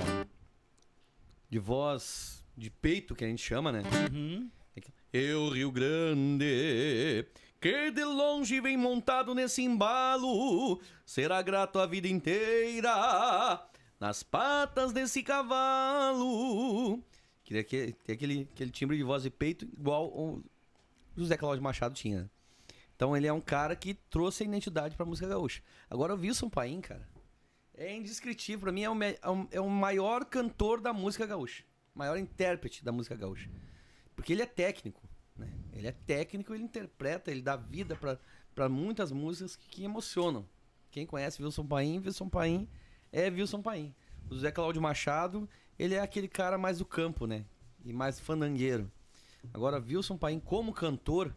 de voz de peito, que a gente chama, né? Uhum. Eu, Rio Grande, que de longe vem montado nesse embalo, será grato a vida inteira nas patas desse cavalo. Queria que, ter aquele, aquele timbre de voz de peito igual o José Cláudio Machado tinha. Então ele é um cara que trouxe a identidade pra música gaúcha. Agora o Wilson Paim, cara, é indescritível. Pra mim é o, me- é o- é o maior cantor da música gaúcha. Maior intérprete da música gaúcha. Porque ele é técnico, né? Ele é técnico, ele interpreta, ele dá vida pra, pra muitas músicas que, que emocionam. Quem conhece Wilson Paim, Wilson Paim é Wilson Paim. O José Cláudio Machado, ele é aquele cara mais do campo, né? E mais fandangueiro. Agora, Wilson Paim como cantor,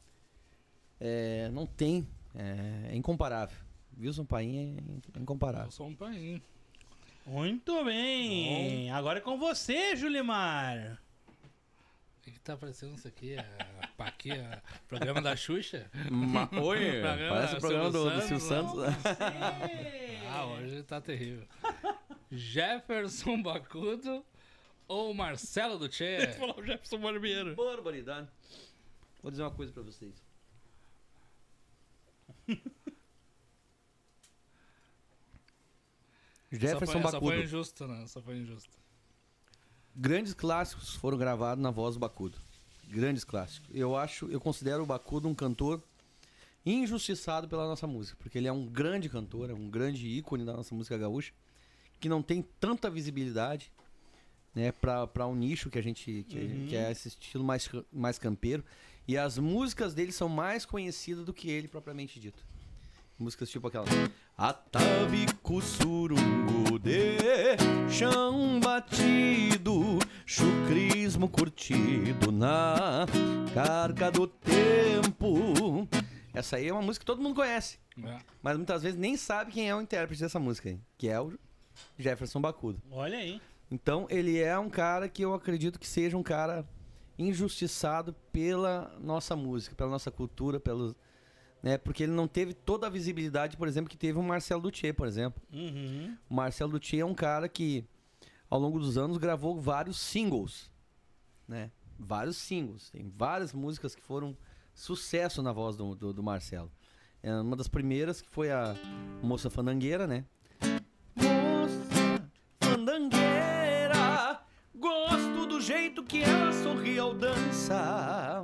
é, não tem, é, é incomparável. Wilson Paim é incomparável. Eu sou um painho. Muito bem. Agora é com você, Julimar. O que, que tá aparecendo isso aqui? É, aqui, é, programa da Xuxa? Ma- Oi, Programa parece o programa do, do Silvio Silvio Santos, Santos. Ah, hoje tá terrível. Jefferson Bacudo ou Marcelo do Tchê? Falar o Jefferson Barbeiro. Barbaridade. Vou dizer uma coisa pra vocês. Jefferson Essa foi, essa Bacudo. foi injusto, né? Essa foi injusto. Grandes clássicos foram gravados na voz do Bacudo. Grandes clássicos. Eu acho, eu considero o Bacudo um cantor injustiçado pela nossa música, porque ele é um grande cantor, é um grande ícone da nossa música gaúcha, que não tem tanta visibilidade, né, para um nicho que a gente que, Uhum. que é esse estilo mais ca- mais campeiro, e as músicas dele são mais conhecidas do que ele propriamente dito. Músicas tipo aquela Atavico surungo de chão batido, chucrismo curtido na carga do tempo. Essa aí é uma música que todo mundo conhece, É. mas muitas vezes nem sabe quem é o intérprete dessa música aí, que é o Jefferson Bacudo. Olha aí. Então ele é um cara que eu acredito que seja um cara injustiçado pela nossa música, pela nossa cultura, pelos né? Porque ele não teve toda a visibilidade, por exemplo, que teve o Marcelo Duthier, por exemplo. Uhum. O Marcelo Duthier é um cara que, ao longo dos anos, gravou vários singles, né? Vários singles. Tem várias músicas que foram sucesso na voz do, do, do Marcelo. É uma das primeiras que foi a Moça Fandangueira, né? Moça Fandangueira, gosto do jeito que ela sorri ao dançar.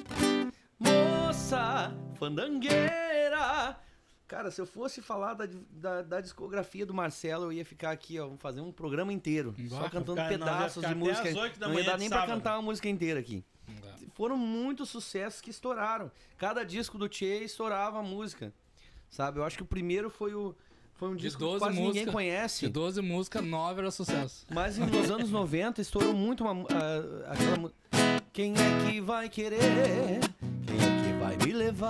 Moça Fandangueira. Cara, se eu fosse falar da, da, da discografia do Marcelo, eu ia ficar aqui, ó, fazer um programa inteiro. Bah, só cantando ficar- nós ia pedaços ficar de até música. às oito da Não ia manhã dar de nem pra sábado. cantar uma música inteira aqui. Foram muitos sucessos que estouraram. Cada disco do Tchê estourava a música. Sabe? Eu acho que o primeiro foi o foi um De disco que doze quase ninguém músicas, conhece. De doze músicas, nove era sucesso. Mas nos anos noventa estourou muito uma, mu- a- aquela mu- Quem é que vai querer? Quem é que vai me levar?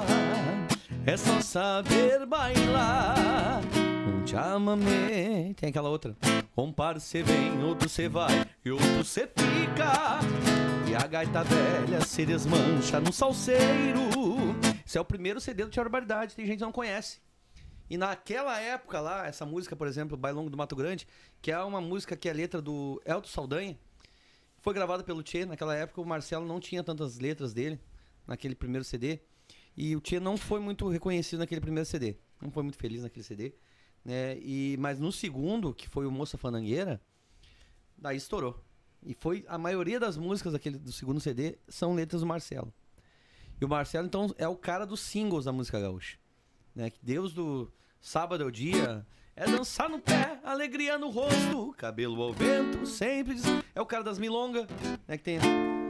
É só saber bailar. Um chamamé. Tem aquela outra. Um par cê vem, outro cê vai e outro cê fica. E a gaita velha se desmancha no salseiro. Esse é o primeiro C D do Tia Barbaridade. Tem gente que não conhece. E naquela época lá, essa música, por exemplo, Bailongo do Mato Grande, que é uma música que é a letra do Elton Saldanha, foi gravada pelo Tchê. Naquela época o Marcelo não tinha tantas letras dele, naquele primeiro C D. E o Tchê não foi muito reconhecido naquele primeiro C D. Não foi muito feliz naquele C D. Né? E, mas no segundo, que foi o Moça Fandangueira, daí estourou. E foi a maioria das músicas daquele, do segundo C D são letras do Marcelo. E o Marcelo, então, é o cara dos singles da música gaúcha. Né? Que Deus do sábado é o dia, é dançar no pé, alegria no rosto, cabelo ao vento, sempre diz... É o cara das milongas, né? Que tem...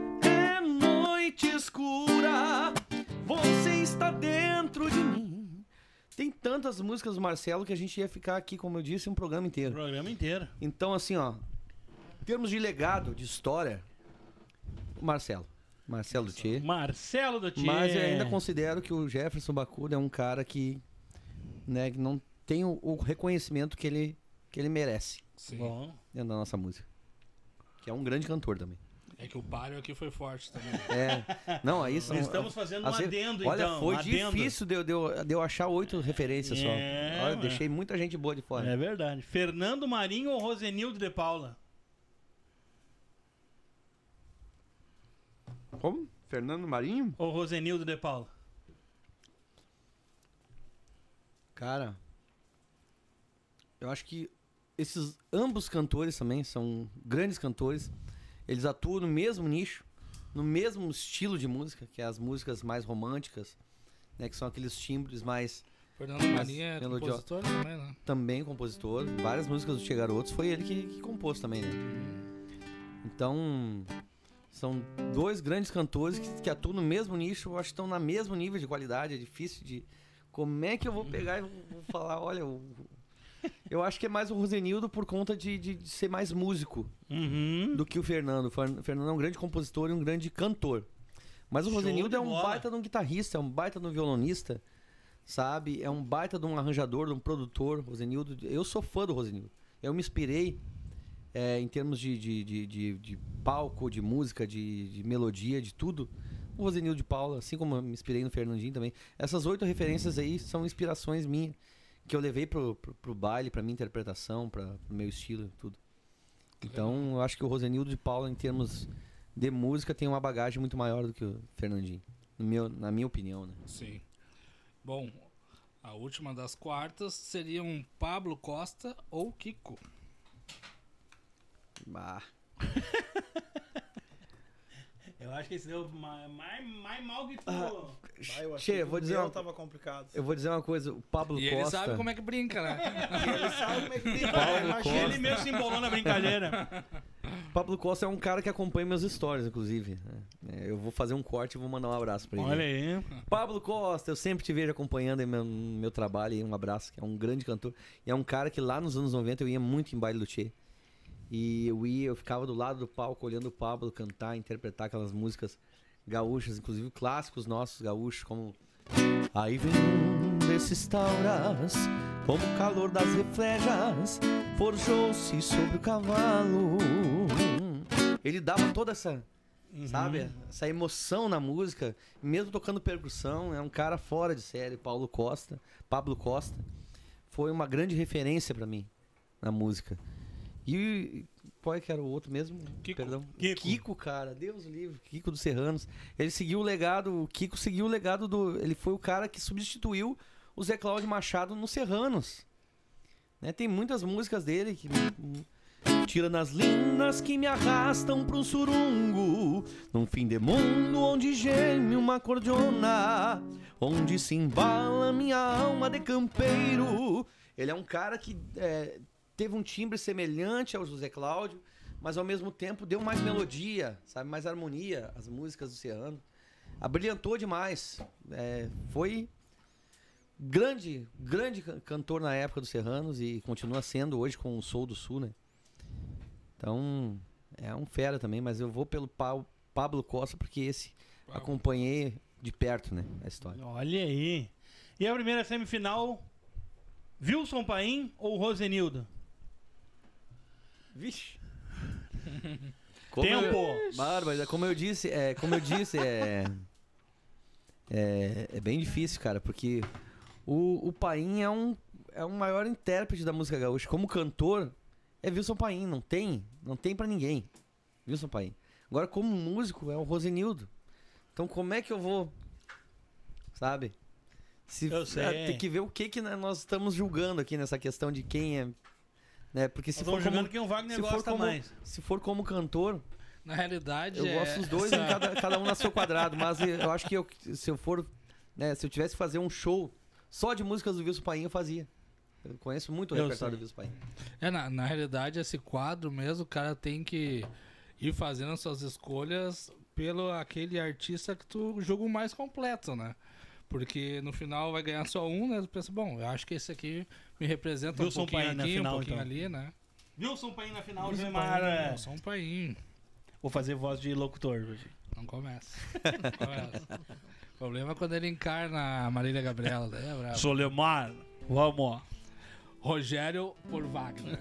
É noite escura, você está dentro de mim. Tem tantas músicas do Marcelo que a gente ia ficar aqui, como eu disse, um programa O inteiro. programa inteiro. Então, assim, ó, em termos de legado, de história, o Marcelo. Marcelo Duthier. Marcelo do Tchê. Mas eu ainda considero que o Jefferson Bacura é um cara que, né, que não tem o, o reconhecimento que ele, que ele merece Sim. Bom. dentro da nossa música. Que é um grande cantor também. É que o páreo aqui foi forte também. É. Não, aí são... Estamos fazendo um as re- adendo, Olha, então. foi adendo. difícil de, eu- de, eu- de eu achar oito referências só. É, Olha, mano. deixei muita gente boa de fora. É verdade. Fernando Marinho ou Rosenildo de Paula? Como? Fernando Marinho? Ou Rosenildo de Paula? Cara, eu acho que esses ambos cantores também são grandes cantores. Eles atuam no mesmo nicho, no mesmo estilo de música, que é as músicas mais românticas, né, que são aqueles timbres mais... Fernando Marinho é melodio- compositor também, né? Também compositor. Várias músicas do Che Garotos foi ele que, que compôs também, né? Então, são dois grandes cantores que, que atuam no mesmo nicho, eu acho que estão no mesmo nível de qualidade. É difícil de... Como é que eu vou pegar e vou, vou falar, olha... Eu, eu acho que é mais o Rosenildo por conta de, de, de ser mais músico Uhum. do que o Fernando. O Fer- o Fernando é um grande compositor e um grande cantor. Mas o Show Rosenildo de é um bola. baita de um guitarrista, é um baita de um violonista, sabe? É um baita de um arranjador, de um produtor. Rosenildo, eu sou fã do Rosenildo. Eu me inspirei é, em termos de, de, de, de, de palco, de música, de, de melodia, de tudo. O Rosenildo de Paula, assim como eu me inspirei no Fernandinho também. Essas oito referências aí são inspirações minhas, que eu levei pro, pro, pro baile, pra minha interpretação, pra, pro meu estilo e tudo. Então, eu acho que o Rosenildo de Paula, em termos de música, tem uma bagagem muito maior do que o Fernandinho. No meu, na minha opinião, né? Sim. Bom, a última das quartas seria um Pablo Costa ou Kiko. Bah. Eu acho que esse deu mais, mais, mais mal que tu. Ah, eu Che, achei eu vou que o dizer meu uma, tava complicado. eu vou dizer uma coisa. O Pablo E Costa... ele sabe como é que brinca, né? Ele sabe como é que tem, Paulo imagina. Costa. Ele mesmo se embolou na brincadeira. Pablo Costa é um cara que acompanha meus stories, inclusive. É, eu vou fazer um corte e vou mandar um abraço pra ele. Olha aí. Pablo Costa, eu sempre te vejo acompanhando aí meu, meu trabalho e um abraço, que é um grande cantor. E é um cara que lá nos anos noventa eu ia muito em baile do Tchê. E eu ia, eu ficava do lado do palco olhando o Pablo cantar, interpretar aquelas músicas gaúchas, inclusive clássicos nossos gaúchos, como Aí vem um desses tauras, como o calor das reflejas, forjou-se sobre o cavalo. Ele dava toda essa sabe? Essa emoção na música, mesmo tocando percussão, é um cara fora de série, Paulo Costa, Pablo Costa, foi uma grande referência pra mim na música. E qual é que era o outro mesmo? Kiko. Perdão. Kiko. Kiko, cara, Deus o livre, Kiko dos Serranos. Ele seguiu o legado, o Kiko seguiu o legado do, ele foi o cara que substituiu o Zé Cláudio Machado nos Serranos. Né? Tem muitas músicas dele que tira nas lindas que me arrastam pro surungo, num fim de mundo onde geme uma cordiona, onde se embala minha alma de campeiro. Ele é um cara que é, teve um timbre semelhante ao José Cláudio, mas ao mesmo tempo deu mais melodia, sabe, mais harmonia às músicas do Serrano. Abrilhantou demais. É, foi grande, grande cantor na época dos Serranos e continua sendo hoje com o Soul do Sul, né? Então, é um fera também, mas eu vou pelo pa Pablo Costa porque esse Pablo. acompanhei de perto, né, a história. Olha aí. E a primeira semifinal, Wilson Paim ou Rosenildo? Vixe. Tempo. Eu, Bárbara, como eu disse, é, como eu disse, é, é, é bem difícil, cara, porque o, o Paim é um, é um maior intérprete da música gaúcha. Como cantor, é Wilson Paim, não tem, não tem pra ninguém. Wilson Paim. Agora, como músico, é o Rosenildo. Então, como é que eu vou, sabe? Se, Eu sei. é, tem que ver o que, que nós estamos julgando aqui nessa questão de quem é. Né? Porque se Nós for estamos como, jogando quem o Wagner se for gosta como, mais. se for como cantor, Na realidade, eu é... gosto dos dois, em cada, cada um na seu quadrado. Mas eu acho que eu, se eu for, né, se eu tivesse que fazer um show só de músicas do Wilson Paim, eu fazia. Eu conheço muito o Eu repertório sei. do Wilson Paim. É, na, na realidade, esse quadro mesmo, o cara tem que ir fazendo as suas escolhas pelo aquele artista que tu julga o mais completo, né? Porque no final vai ganhar só um, né? Tu pensa, bom, eu acho que esse aqui me representa Wilson um pouquinho Paim na aqui, final, um pouquinho então. ali, né? Wilson Paim na final, Wilson Gemar. Paim, Só um paim. Vou fazer voz de locutor hoje. Não começa. Não começa. O problema é quando ele encarna a Marília Gabriela, daí é bravo. Solemar, vamos. Rogério por Wagner.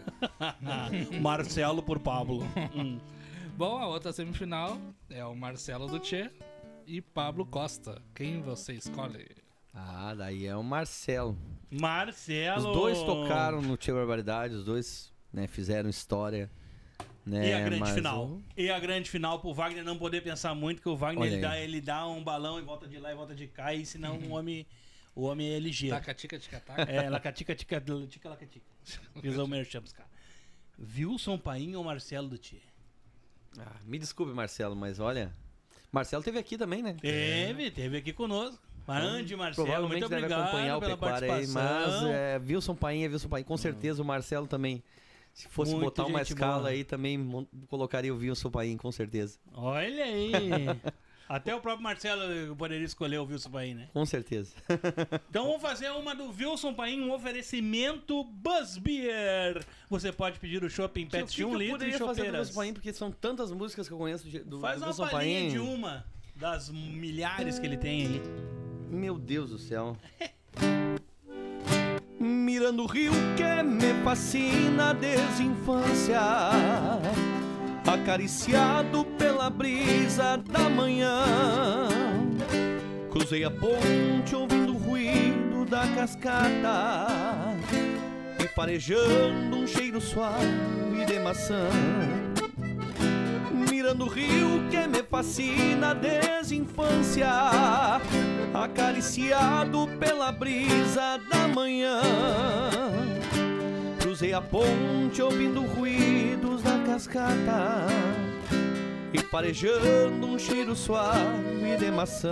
Marcelo por Pablo. Hum. Bom, a outra semifinal é o Marcelo Dutchê e Pablo Costa. Quem você escolhe? Ah, daí é o Marcelo. Marcelo. Os dois tocaram no Tia Barbaridade, os dois, né, fizeram história. Né, E a grande mas final? o- E a grande final pro Wagner não poder pensar muito, que o Wagner Olha ele aí. dá, ele dá um balão e volta de lá e volta de cá, e senão o homem, o homem é ligeiro. Taca, tica, tica, taca. É, lacatica, tica, tica, lacatica. Fiz o merchan pros caras. Wilson Paim ou Marcelo do Tchê? Ah, me desculpe, Marcelo, mas olha... Marcelo teve aqui também, né? Teve, teve aqui conosco. Grande Marcelo, Provavelmente muito deve obrigado acompanhar o pela Pecuária aí, participação. mas é, Wilson Paim é Wilson Paim. Com certeza o Marcelo também, se fosse Muito botar uma gente escala boa. aí, também mon- colocaria o Wilson Paim, com certeza. Olha aí. Até o próprio Marcelo poderia escolher o Wilson Paim, né? Com certeza. Então vamos fazer uma do Wilson Paim, um oferecimento Buzz Beer. Você pode pedir o shopping O que pet de que um eu litro e poderia fazer do chopeiras. Wilson Paim, porque são tantas músicas que eu conheço de- do, Faz do uma Wilson palhinha Paim. de uma das milhares que ele tem aí. Meu Deus do céu. Mirando o rio que me fascina desde infância, acariciado pela brisa da manhã, cruzei a ponte ouvindo o ruído da cascata e farejando um cheiro suave de maçã. Mirando o rio que me fascina desde infância, acariciado pela brisa da manhã, cruzei a ponte ouvindo ruídos da cascata e farejando um cheiro suave de maçã.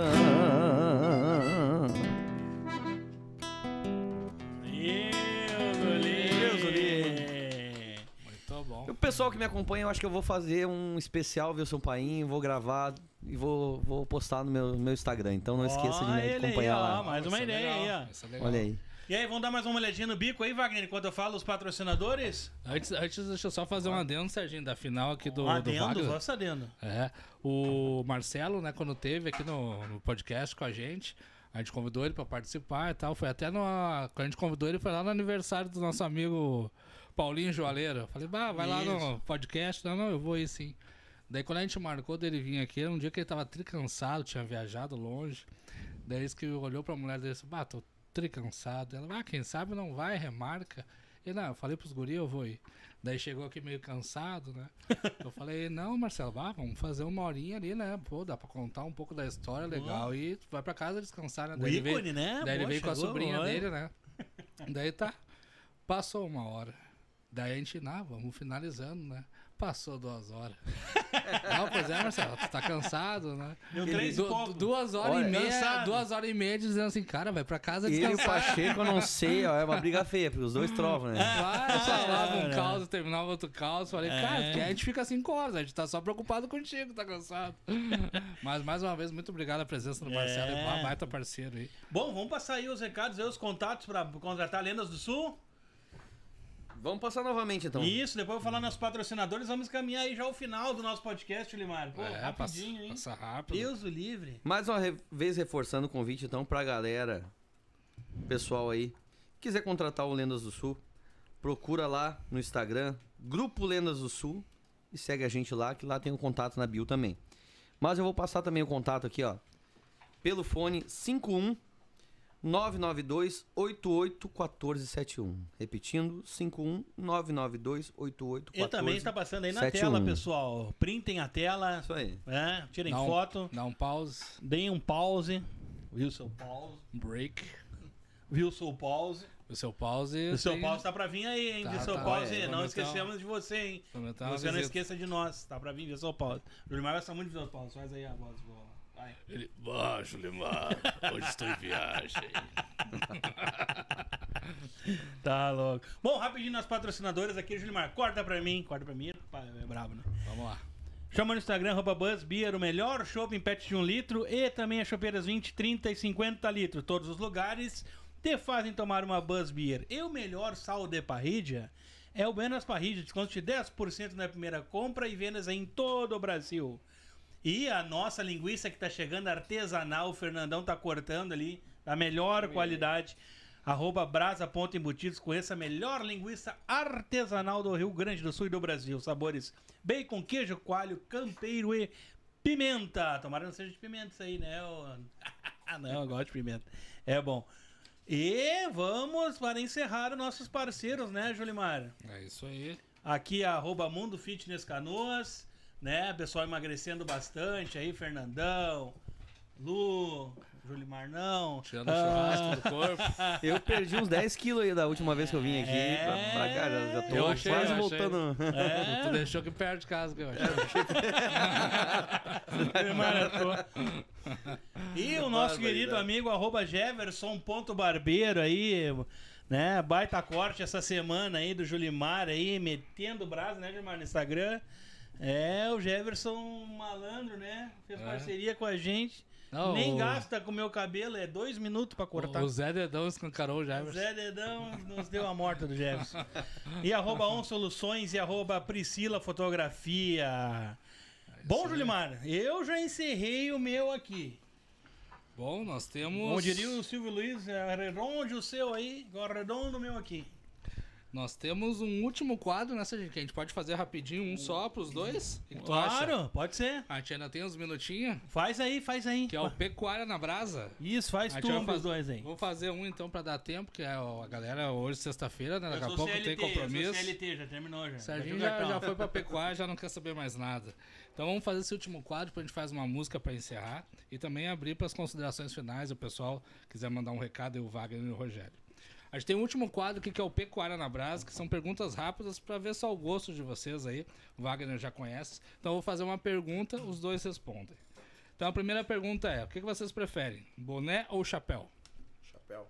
Deus o livre. Muito bom. O pessoal que me acompanha, eu acho que eu vou fazer um especial Wilson Paim, vou gravar e vou, vou postar no meu, meu Instagram. Então não esqueça de Olha me ele aí, acompanhar ó, lá. mais Vai uma ser ideia legal, aí, ó. vai ser legal. Olha aí. E aí, vamos dar mais uma olhadinha no bico aí, Wagner, enquanto eu falo os patrocinadores? Antes, antes, deixa eu só fazer um adendo, Serginho, da final aqui do, do adendo, Wagner. nossa adendo. É, o Marcelo, né, quando teve aqui no, no podcast com a gente, a gente convidou ele pra participar e tal. Foi até no. Quando a gente convidou ele, foi lá no aniversário do nosso amigo Paulinho Joaleiro. Eu falei, bah, vai lá no podcast. Não, não, eu vou ir sim. Daí quando a gente marcou dele vir aqui, era um dia que ele tava tricansado, tinha viajado longe. Daí ele que olhou pra mulher dele e disse, bah, tô tricansado. Ela, ah, quem sabe não vai, remarca. E não, eu falei pros guri, eu vou ir. Daí chegou aqui meio cansado, né? Eu falei, não, Marcelo, bah, vamos fazer uma horinha ali, né? Pô, dá pra contar um pouco da história, legal. E vai pra casa descansar, né? O Daí ele ícone, veio, né? daí ele Pô, veio com a chegou, sobrinha olha. dele, né? Daí tá, passou uma hora. Daí a gente, não, vamos finalizando, né? Passou duas horas. Não, pois é, Marcelo, tu tá cansado, né? Deu três e Du- pouco. duas horas Olha, e meia, cansado. duas horas e meia dizendo assim, cara, vai pra casa Ele e o descansar. Pacheco, eu não sei, ó, é uma briga feia, porque os dois trovam, né? Vai, falava um É. caos, terminava outro caos. Falei, cara, porque a gente fica cinco horas, a gente tá só preocupado contigo, tá cansado. Mas mais uma vez, muito obrigado a presença do Marcelo, É. é um baita parceiro aí. Bom, vamos passar aí os recados, aí os contatos pra contratar Lendas do Sul. Vamos passar novamente, então. Isso, depois eu vou falar nos patrocinadores, vamos caminhar aí já ao final do nosso podcast, Limar. Pô, é, passa, rapidinho, hein? passa rápido. Deus o livre. Mais uma re- vez reforçando o convite, então, pra galera, pessoal aí, quiser contratar o Lendas do Sul, procura lá no Instagram, Grupo Lendas do Sul, e segue a gente lá, que lá tem o contato na bio também. Mas eu vou passar também o contato aqui, ó, pelo fone cinco um nove nove dois oito oito um quatro sete um. Repetindo, cinco um nove nove dois oito oito um E quatro também está passando aí na sete tela, um. pessoal. Printem a tela, Isso aí. né? Tirem Dá um- foto, Dá um pause, deem um pause. Viu seu pause? break. Viu seu pause? O seu pause. O seu tem- pause tá pra vir aí, hein? Tá, Viu seu tá. pause? É, não vamos então- esquecemos de você, hein? Vamos então uma Você não visita. esqueça de nós. Tá pra vir, viu seu pause. O Julimar gosta muito de ver o pause. Faz aí a voz. boa. Vai. Ele, baixo, Limar, hoje estou em viagem. Tá louco. Bom, rapidinho nas patrocinadoras aqui, Julimar. Corta pra mim. Corta pra mim. Pá, é brabo, né? Vamos lá. Chama no Instagram, arroba BuzzBeer, o melhor shopping pet de um litro e também as chopeiras vinte, trinta e cinquenta litros. Todos os lugares te fazem tomar uma BuzzBeer. E o melhor sal de parrilha é o Buenas Parrilha. Desconto de dez por cento na primeira compra e vendas em todo o Brasil. E a nossa linguiça que tá chegando artesanal, o Fernandão tá cortando ali, da melhor qualidade. Arroba brasa.embutidos, conheça a melhor linguiça artesanal do Rio Grande do Sul e do Brasil. Sabores bacon, queijo, coalho, campeiro e pimenta. Tomara que não seja de pimenta isso aí, né? ô? Não, eu gosto de pimenta. É bom. E vamos para encerrar os nossos parceiros, né, Julimar? É isso aí. Aqui, arroba Mundo Fitness Canoas, né? Pessoal emagrecendo bastante aí, Fernandão, Lu, Julimar não. Tirando o churrasco do corpo. Eu perdi uns dez quilos aí da última vez que eu vim aqui É. pra, pra cá. Já, já tô Eu achei, quase eu achei. voltando. É. Tu deixou que perto de casa, que eu acho. E o nosso Barbaridade. querido amigo arroba Jefferson.barbeiro aí, né? Baita corte essa semana aí do Julimar aí, metendo brasa, né, Julimar, no Instagram. É, o Jefferson malandro, né? Fez É. parceria com a gente. Não, Nem o- gasta com o meu cabelo, é dois minutos pra cortar. O Zé Dedão escancarou o Jefferson. Zé Dedão nos deu a morta do Jefferson. E arroba On Soluções e arroba Priscila Fotografia. Bom, Julimar, eu já encerrei o meu aqui. Bom, nós temos. Como diria o Silvio Luiz, é arredonde o seu aí, igual arredondo o meu aqui. Nós temos um último quadro nessa, gente, que a gente pode fazer rapidinho, um só pros dois. O que, que tu acha? Claro, pode ser. A gente ainda tem uns minutinhos, Faz aí, faz aí. que é o Pecuária na Brasa. Isso, faz A tu gente vai um dos fazer- dois aí. Vou fazer um então pra dar tempo, que é ó, a galera hoje sexta-feira, né? Daqui Eu a sou pouco C L T, tem compromisso. Eu sou C L T, já terminou já. Serginho Vai já, jogar já cartão. foi pra pecuária, já não quer saber mais nada. Então vamos fazer esse último quadro, depois a gente faz uma música pra encerrar e também abrir para as considerações finais, o pessoal quiser mandar um recado, aí o Wagner e o Rogério. A gente tem um último quadro aqui que é o Pecuária na Brasa, que são perguntas rápidas para ver só o gosto de vocês aí. O Wagner já conhece. Então eu vou fazer uma pergunta, os dois respondem. Então a primeira pergunta é, o que que vocês preferem? Boné ou chapéu? Chapéu.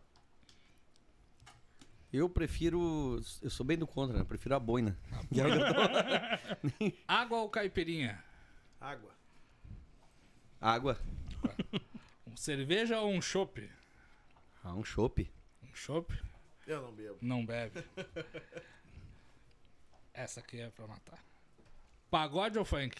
Eu prefiro. Eu sou bem do contra, né? Eu prefiro a boina. Que é o que eu tô- Água ou caipirinha? Água. Água. Um cerveja ou um chopp? Ah, um chopp. Um chopp? Eu não bebo. Não bebe. Essa aqui é pra matar. Pagode ou funk?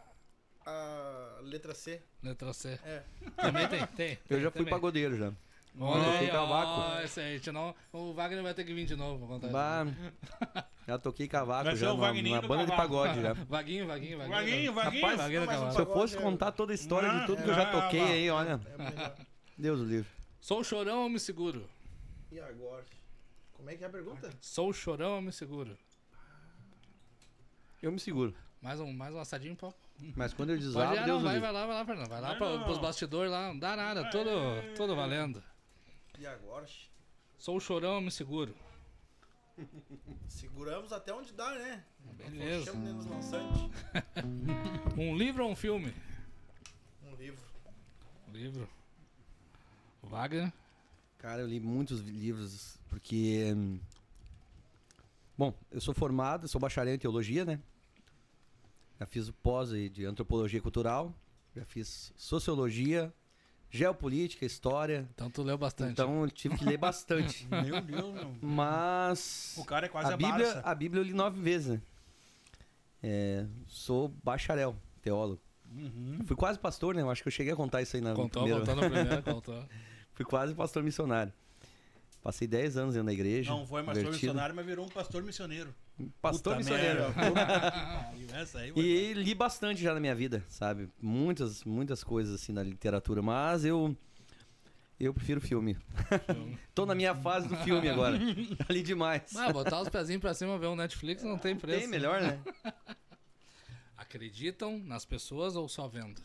A letra C. Letra C. É. Também tem, tem. Eu já tem fui também. pagodeiro já. Olha toquei aí, cavaco. ó, esse aí, a gente não, o Wagner vai ter que vir de novo pra contar. Bah, já toquei cavaco Vai ser já o numa, Wagninho numa do banda de cavaco. pagode já. Vaguinho, Vaguinho, Vaguinho. Vaguinho, Vaguinho. Rapaz, Vaguinho do mais um cavalo. Se eu pagode fosse é- contar toda a história Ah, de tudo que eu já ah, toquei vá. aí, olha. É melhor. Deus o livre. Sou chorão ou me seguro? E agora? Como é que é a pergunta? Sou chorão ou me seguro? Eu me seguro. Mais um, mais um assadinho, pô. Mas quando eu Pode desabo, ir, não, Deus o vai, livre. vai lá, vai lá, Fernando. Vai lá Vai pra, não. pros bastidores lá, não dá nada, tudo, tudo valendo. E agora? Sou chorão ou me seguro? Seguramos até onde dá, né? Beleza. Chama nos lançantes. Um livro ou um filme? Um livro. Um livro. Wagner. Cara, eu li muitos livros, porque... hum, Bom, eu sou formado, sou bacharel em teologia, né? Já fiz o pós aí de antropologia cultural, já fiz sociologia, geopolítica, história. Então tu leu bastante. Então eu tive que ler bastante. Meu Deus, meu. Mas O cara é quase a a Bíblia, Barça. a Bíblia eu li nove vezes, né? É, sou bacharel, teólogo. Uhum. Fui quase pastor, né? Eu acho que eu cheguei a contar isso aí na Contou, primeira. contou no primeiro, contou. Fui quase pastor missionário. Passei dez anos dentro da igreja. Não foi pastor convertido. missionário, mas virou um pastor missioneiro. Pastor Puta missioneiro. merda. Essa aí, mano. E li bastante já na minha vida, sabe? Muitas, muitas coisas assim na literatura, mas eu eu prefiro filme. Tô na minha fase do filme agora. Já li demais. Ah, botar os pezinhos pra cima, ver um Netflix não tem preço. Tem melhor, né? Acreditam nas pessoas ou só vendo?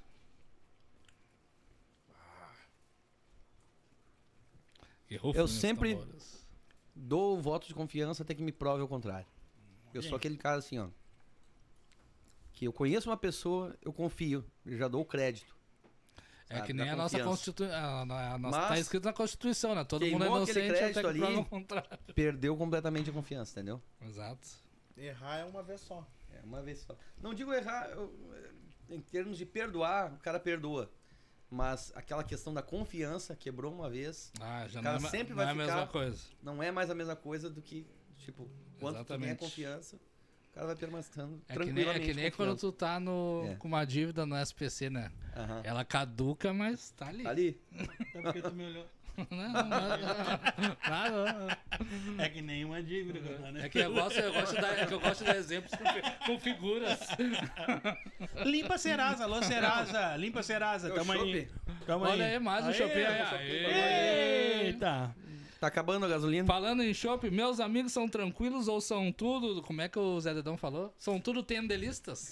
E rufem Eu os sempre- tambores. Dou o voto de confiança até que me prove ao contrário. Eu sou aquele cara assim, ó. Que eu conheço uma pessoa, eu confio, eu já dou o crédito. É sabe? que nem Da a nossa confiança. Constituição. A nossa, Mas tá escrito na Constituição, né? Todo mundo é queimou aquele inocente até que crédito prova ali. o contrário. Perdeu completamente a confiança, entendeu? Exato. Errar é uma vez só. É uma vez só. Não digo errar, eu- em termos de perdoar, o cara perdoa. Mas aquela questão da confiança quebrou uma vez, Ah, já O não, cara é, ma- sempre não vai é a mesma ficar- coisa. não é mais a mesma coisa do que, tipo, quando tu tem a Exatamente. confiança, o cara vai permanecendo É que nem, é tranquilamente. que nem quando confiando. tu tá no, É. com uma dívida no S P C, né? Aham. Ela caduca, mas tá ali. Tá ali. É porque tu me olhou. Não, não, não, não, não. É que nem uma dívida, cara, né? É que eu gosto, eu gosto de dar, é que eu gosto de dar exemplos com, fi- com figuras. Limpa Serasa, alô Serasa, limpa Serasa, Meu tamo aí. chope. Tamo Olha aí, mais um Aê, shopping aí. shopping. Aê. Eita. Tá acabando a gasolina? Falando em shopping, meus amigos são tranquilos ou são tudo. Como é que o Zé Dedão falou? São tudo tendelistas?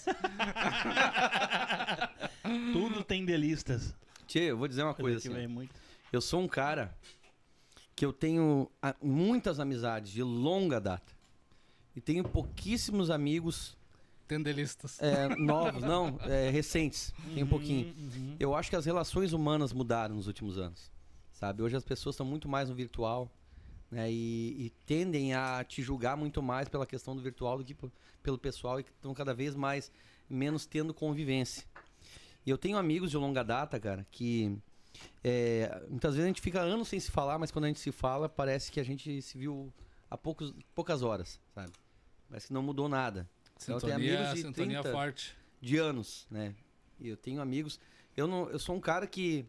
Tudo tem delistas. Tchê, eu vou dizer uma coisa Que assim. ó. vem muito. Eu sou um cara que eu tenho ah, muitas amizades de longa data. E tenho pouquíssimos amigos Tendelistas. é, novos, não, é, recentes. Tem um pouquinho. Uhum. Eu acho que as relações humanas mudaram nos últimos anos. Sabe? Hoje as pessoas estão muito mais no virtual, né? E, e tendem a te julgar muito mais pela questão do virtual do que p- pelo pessoal e que estão cada vez mais menos tendo convivência. E eu tenho amigos de longa data, cara, que é, muitas vezes a gente fica anos sem se falar, mas quando a gente se fala, parece que a gente se viu há poucos, poucas horas, sabe? Parece que não mudou nada. Então, eu tenho Sintonia, amigos de sintonia trinta forte. de anos, né? E eu tenho amigos. Eu não, eu sou um cara que,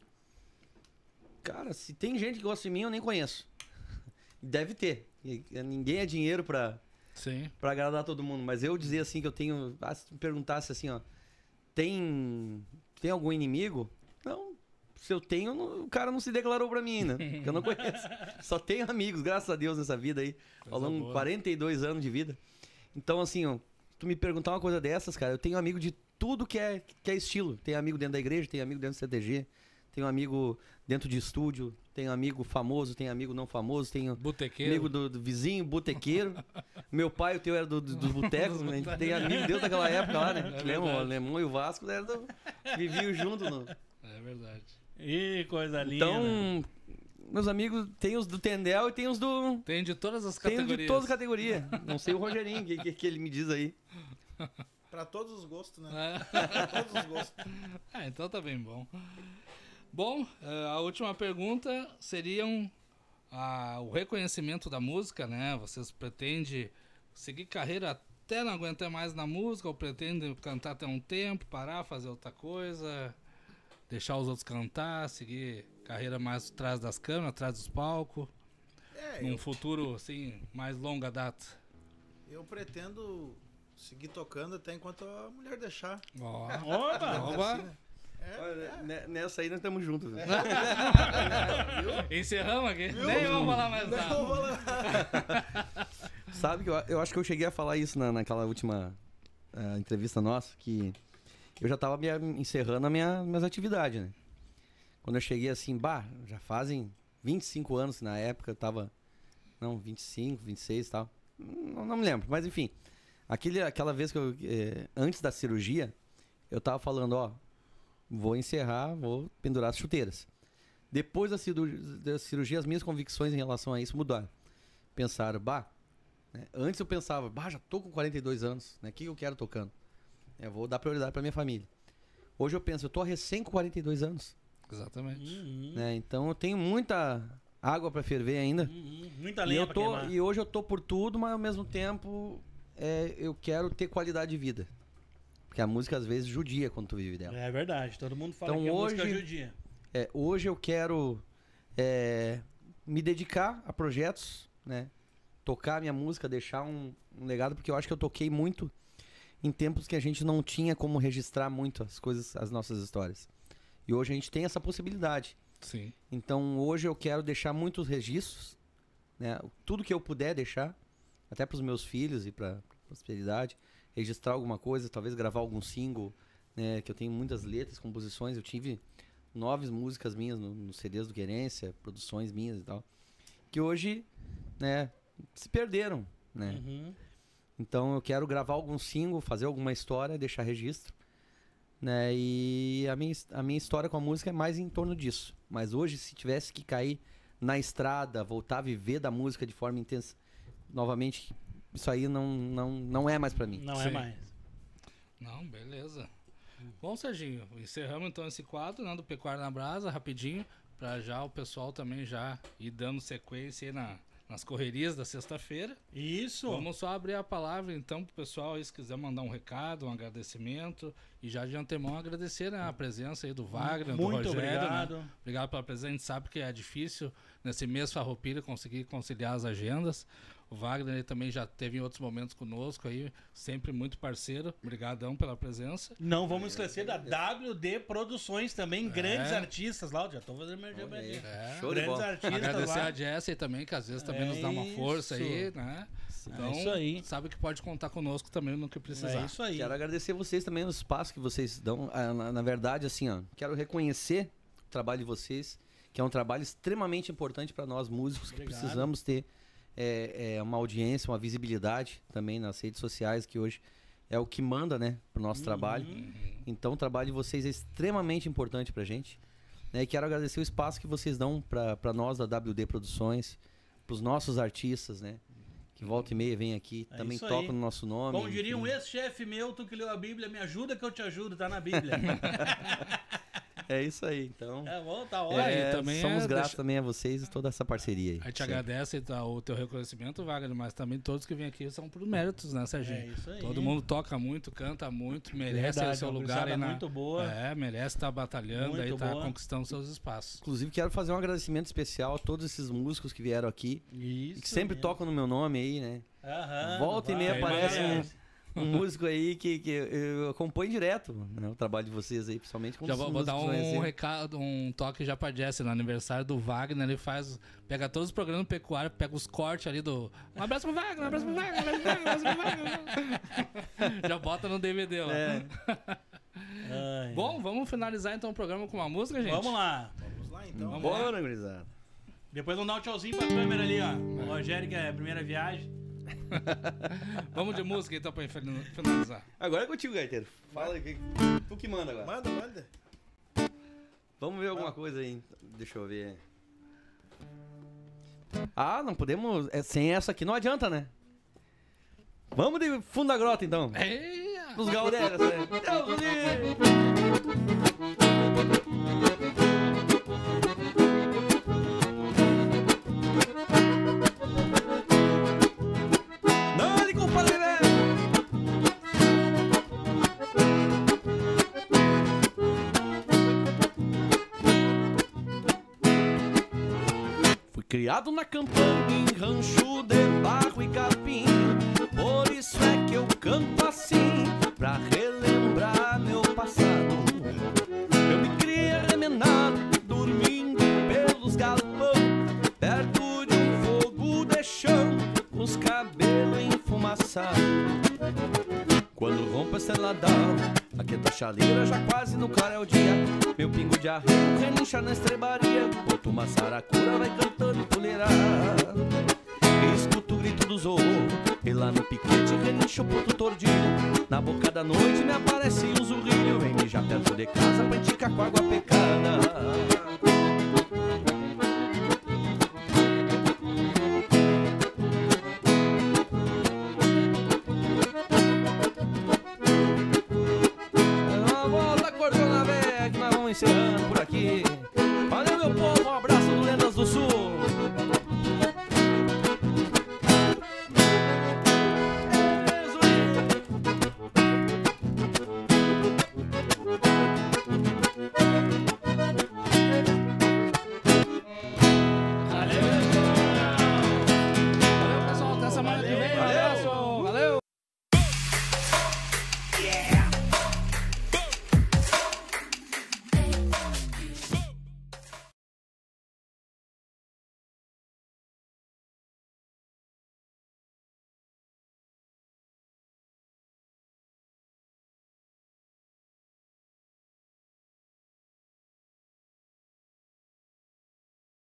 cara, se tem gente que gosta de mim, eu nem conheço. Deve ter. E, e ninguém é dinheiro pra, Sim. pra agradar todo mundo. Mas eu dizer assim que eu tenho. Ah, se tu me perguntasse assim, ó, tem tem algum inimigo? Não. Se eu tenho, não- o cara não se declarou pra mim, né? Porque eu não conheço. Só tenho amigos, graças a Deus, nessa vida aí. Ao Coisa longo de boa. quarenta e dois anos de vida. Então, assim, ó, tu me perguntar uma coisa dessas, cara, eu tenho amigo de tudo que é, que é estilo. Tenho amigo dentro da igreja, tenho amigo dentro do C T G, tenho amigo dentro de estúdio, tenho amigo famoso, tenho amigo não famoso, tenho Botequeiro. amigo do, do vizinho, botequeiro. Meu pai, o teu era do, do, dos botecos, né? A gente tem amigo desde aquela época lá, né? É Lembra? O verdade. Alemão e o Vasco era do, viviam junto. No... É verdade. Ih, coisa linda. Então, meus amigos, tem os do Tendel e tem os do... Tem de todas as Tem os categorias. de todas as categorias. Não sei o Rogerinho, o que, que, que ele me diz aí. Pra todos os gostos, né? É. Pra todos os gostos. Ah, então tá bem bom. Bom, eh, a última pergunta seria um, ah, o reconhecimento da música, né? Vocês pretendem seguir carreira até não aguentar mais na música ou pretendem cantar até um tempo, parar, fazer outra coisa? deixar os outros cantar, seguir carreira mais atrás das câmeras, atrás dos palcos, É, num eu, futuro, assim, mais longa data? eu pretendo seguir tocando até enquanto a mulher deixar. Ó, Opa! Oba. Assim, né? É, Olha, ne- Nessa aí nós estamos juntos. Né? encerramos aqui? Nem vamos falar mais Não, nada. vou lá. Sabe que eu, eu acho que eu cheguei a falar isso na, naquela última eh, entrevista nossa, que eu já tava me, encerrando as minha, minhas atividades, né? Quando eu cheguei assim, bah, já fazem vinte e cinco anos, na época eu tava, não, vinte e cinco, vinte e seis e tal, não, não me lembro, mas enfim, aquele, aquela vez que eu, eh, antes da cirurgia, eu tava falando, ó, vou encerrar, vou pendurar as chuteiras. Depois da cirurgia, da cirurgia, as minhas convicções em relação a isso mudaram. Pensaram, bah, né? Antes eu pensava, bah, já tô com quarenta e dois anos, né? O que eu quero tocando? Eu vou dar prioridade pra minha família. Hoje eu penso, eu tô recém com quarenta e dois anos, Exatamente. Uhum, né? Então eu tenho muita água pra ferver ainda. uhum. Muita E, lenha eu pra tô, queimar. e hoje eu tô por tudo, mas ao mesmo tempo é, eu quero ter qualidade de vida. Porque a música às vezes judia quando tu vive dela. É verdade, todo mundo fala Então, que a música hoje- judia. É, hoje eu quero é, me dedicar a projetos, né? Tocar minha música, deixar um, um legado, porque eu acho que eu toquei muito em tempos que a gente não tinha como registrar muito as coisas, as nossas histórias. E hoje a gente tem essa possibilidade. Sim. Então hoje eu quero deixar muitos registros, né? Tudo que eu puder deixar, até para os meus filhos e para a posteridade, registrar alguma coisa, talvez gravar algum single, né? Que eu tenho muitas letras, composições, eu tive nove músicas minhas nos no C Ds do Querência, produções minhas e tal, que hoje, né, se perderam, né? Uhum. Então eu quero gravar algum single, fazer alguma história, deixar registro, né? E a minha, a minha história com a música é mais em torno disso. Mas hoje, se tivesse que cair na estrada, voltar a viver da música de forma intensa, novamente, isso aí não, não, não é mais pra mim. Não é Sim. mais. Não, beleza. Bom, Serginho, encerramos então esse quadro, né, do Pecuária na Brasa, rapidinho, pra já o pessoal também já ir dando sequência aí na, nas correrias da sexta-feira. Isso. Vamos só abrir a palavra então pro pessoal aí, se quiser mandar um recado, um agradecimento, e já de antemão agradecer, né, a presença aí do Wagner, do Muito Rogério, obrigado. né? Obrigado pela presença, a gente sabe que é difícil nesse mês farroupilha conseguir conciliar as agendas. O Wagner ele também já teve em outros momentos conosco aí, sempre muito parceiro. Obrigadão pela presença. Não vamos esquecer da W D Produções também, grandes É. artistas lá. Já tô fazendo merchan pra Olha aí. aqui. É. Show de Grandes bola. artistas Agradecer lá. a Jessie também, que às vezes também É nos dá uma força aí, isso. né? Sim. Então, É isso aí. sabe que pode contar conosco também no que precisar. É isso aí. Quero agradecer vocês também no espaço que vocês dão. Ah, Na, na verdade, assim, ó, quero reconhecer o trabalho de vocês, que é um trabalho extremamente importante para nós músicos, que Obrigado. precisamos ter é, é, uma audiência, uma visibilidade também nas redes sociais, que hoje é o que manda, né, pro nosso Uhum. trabalho. Então, o trabalho de vocês é extremamente importante pra gente. Né, e quero agradecer o espaço que vocês dão para nós da W D Produções, pros nossos artistas, né? Que volta e meia vem aqui, É também isso aí. tocam no nosso nome. Como diria um enfim. ex-chefe meu, tu que leu a Bíblia, me ajuda que eu te ajudo, tá na Bíblia. É isso aí, então. É bom, tá É, ótimo. É, também somos é gratos deixa- também a vocês e toda essa parceria aí. A gente Sempre. agradece tá, o teu reconhecimento, Wagner, mas também todos que vêm aqui são por méritos, né, Serginho? É isso aí. Todo mundo toca muito, canta muito, merece aí o Verdade, seu uma lugar aí gurizada na... muito boa. É, merece estar batalhando Muito aí, tá boa. conquistando seus espaços. Inclusive, quero fazer um agradecimento especial a todos esses músicos que vieram aqui Isso e que sempre mesmo. tocam no meu nome aí, né? Aham, Volta e vai, meia vai, aparece vai. um, um músico aí que, que eu acompanho direto, né, o trabalho de vocês aí, principalmente com Já os vou, vou dar músicos um conhecidos. recado, um toque já pra Jessie, no aniversário do Wagner, ele faz, pega todos os programas do Pecuário, pega os cortes ali do... Um abraço pro Wagner, um abraço pro Wagner, um abraço pro Wagner, um abraço pro Wagner. Já bota no D V D lá. É. Ai, Bom, vamos finalizar então o programa com uma música, gente? vamos lá. Vamos lá então. Vamos Bora, gurizada. Depois vamos dar um tchauzinho pra câmera ali, ó. O Rogério, que é a primeira viagem. Vamos de música então pra fin- finalizar. Agora é contigo, Gaiteiro. Fala aí, que- tu que manda agora. Manda, manda. Vamos ver alguma coisa aí. Deixa eu ver. Ah, não podemos. É, sem essa aqui não adianta, né? Vamos de fundo da grota então. Eia! Dos Galderas, né? Deus livre! Dale, compadre, velho! Criado na campanha em rancho de barro e capim, por isso é que eu canto assim, pra relembrar meu passado. Eu me criei remendado, dormindo pelos galpão, perto de um fogo de chão, com os cabelos enfumaçados. Quando rompe a estreladão, aquenta a chaleira, já quase no claro é o dia. Meu pingo de arreio relincha na estrebaria, boto uma saracura, vai cantando puleirada. Escuto o grito dos outros, e lá no piquete relincha o ponto tordilho. Na boca da noite me aparece um zurrilho, vem mijar perto de casa pra enticar com água pecada.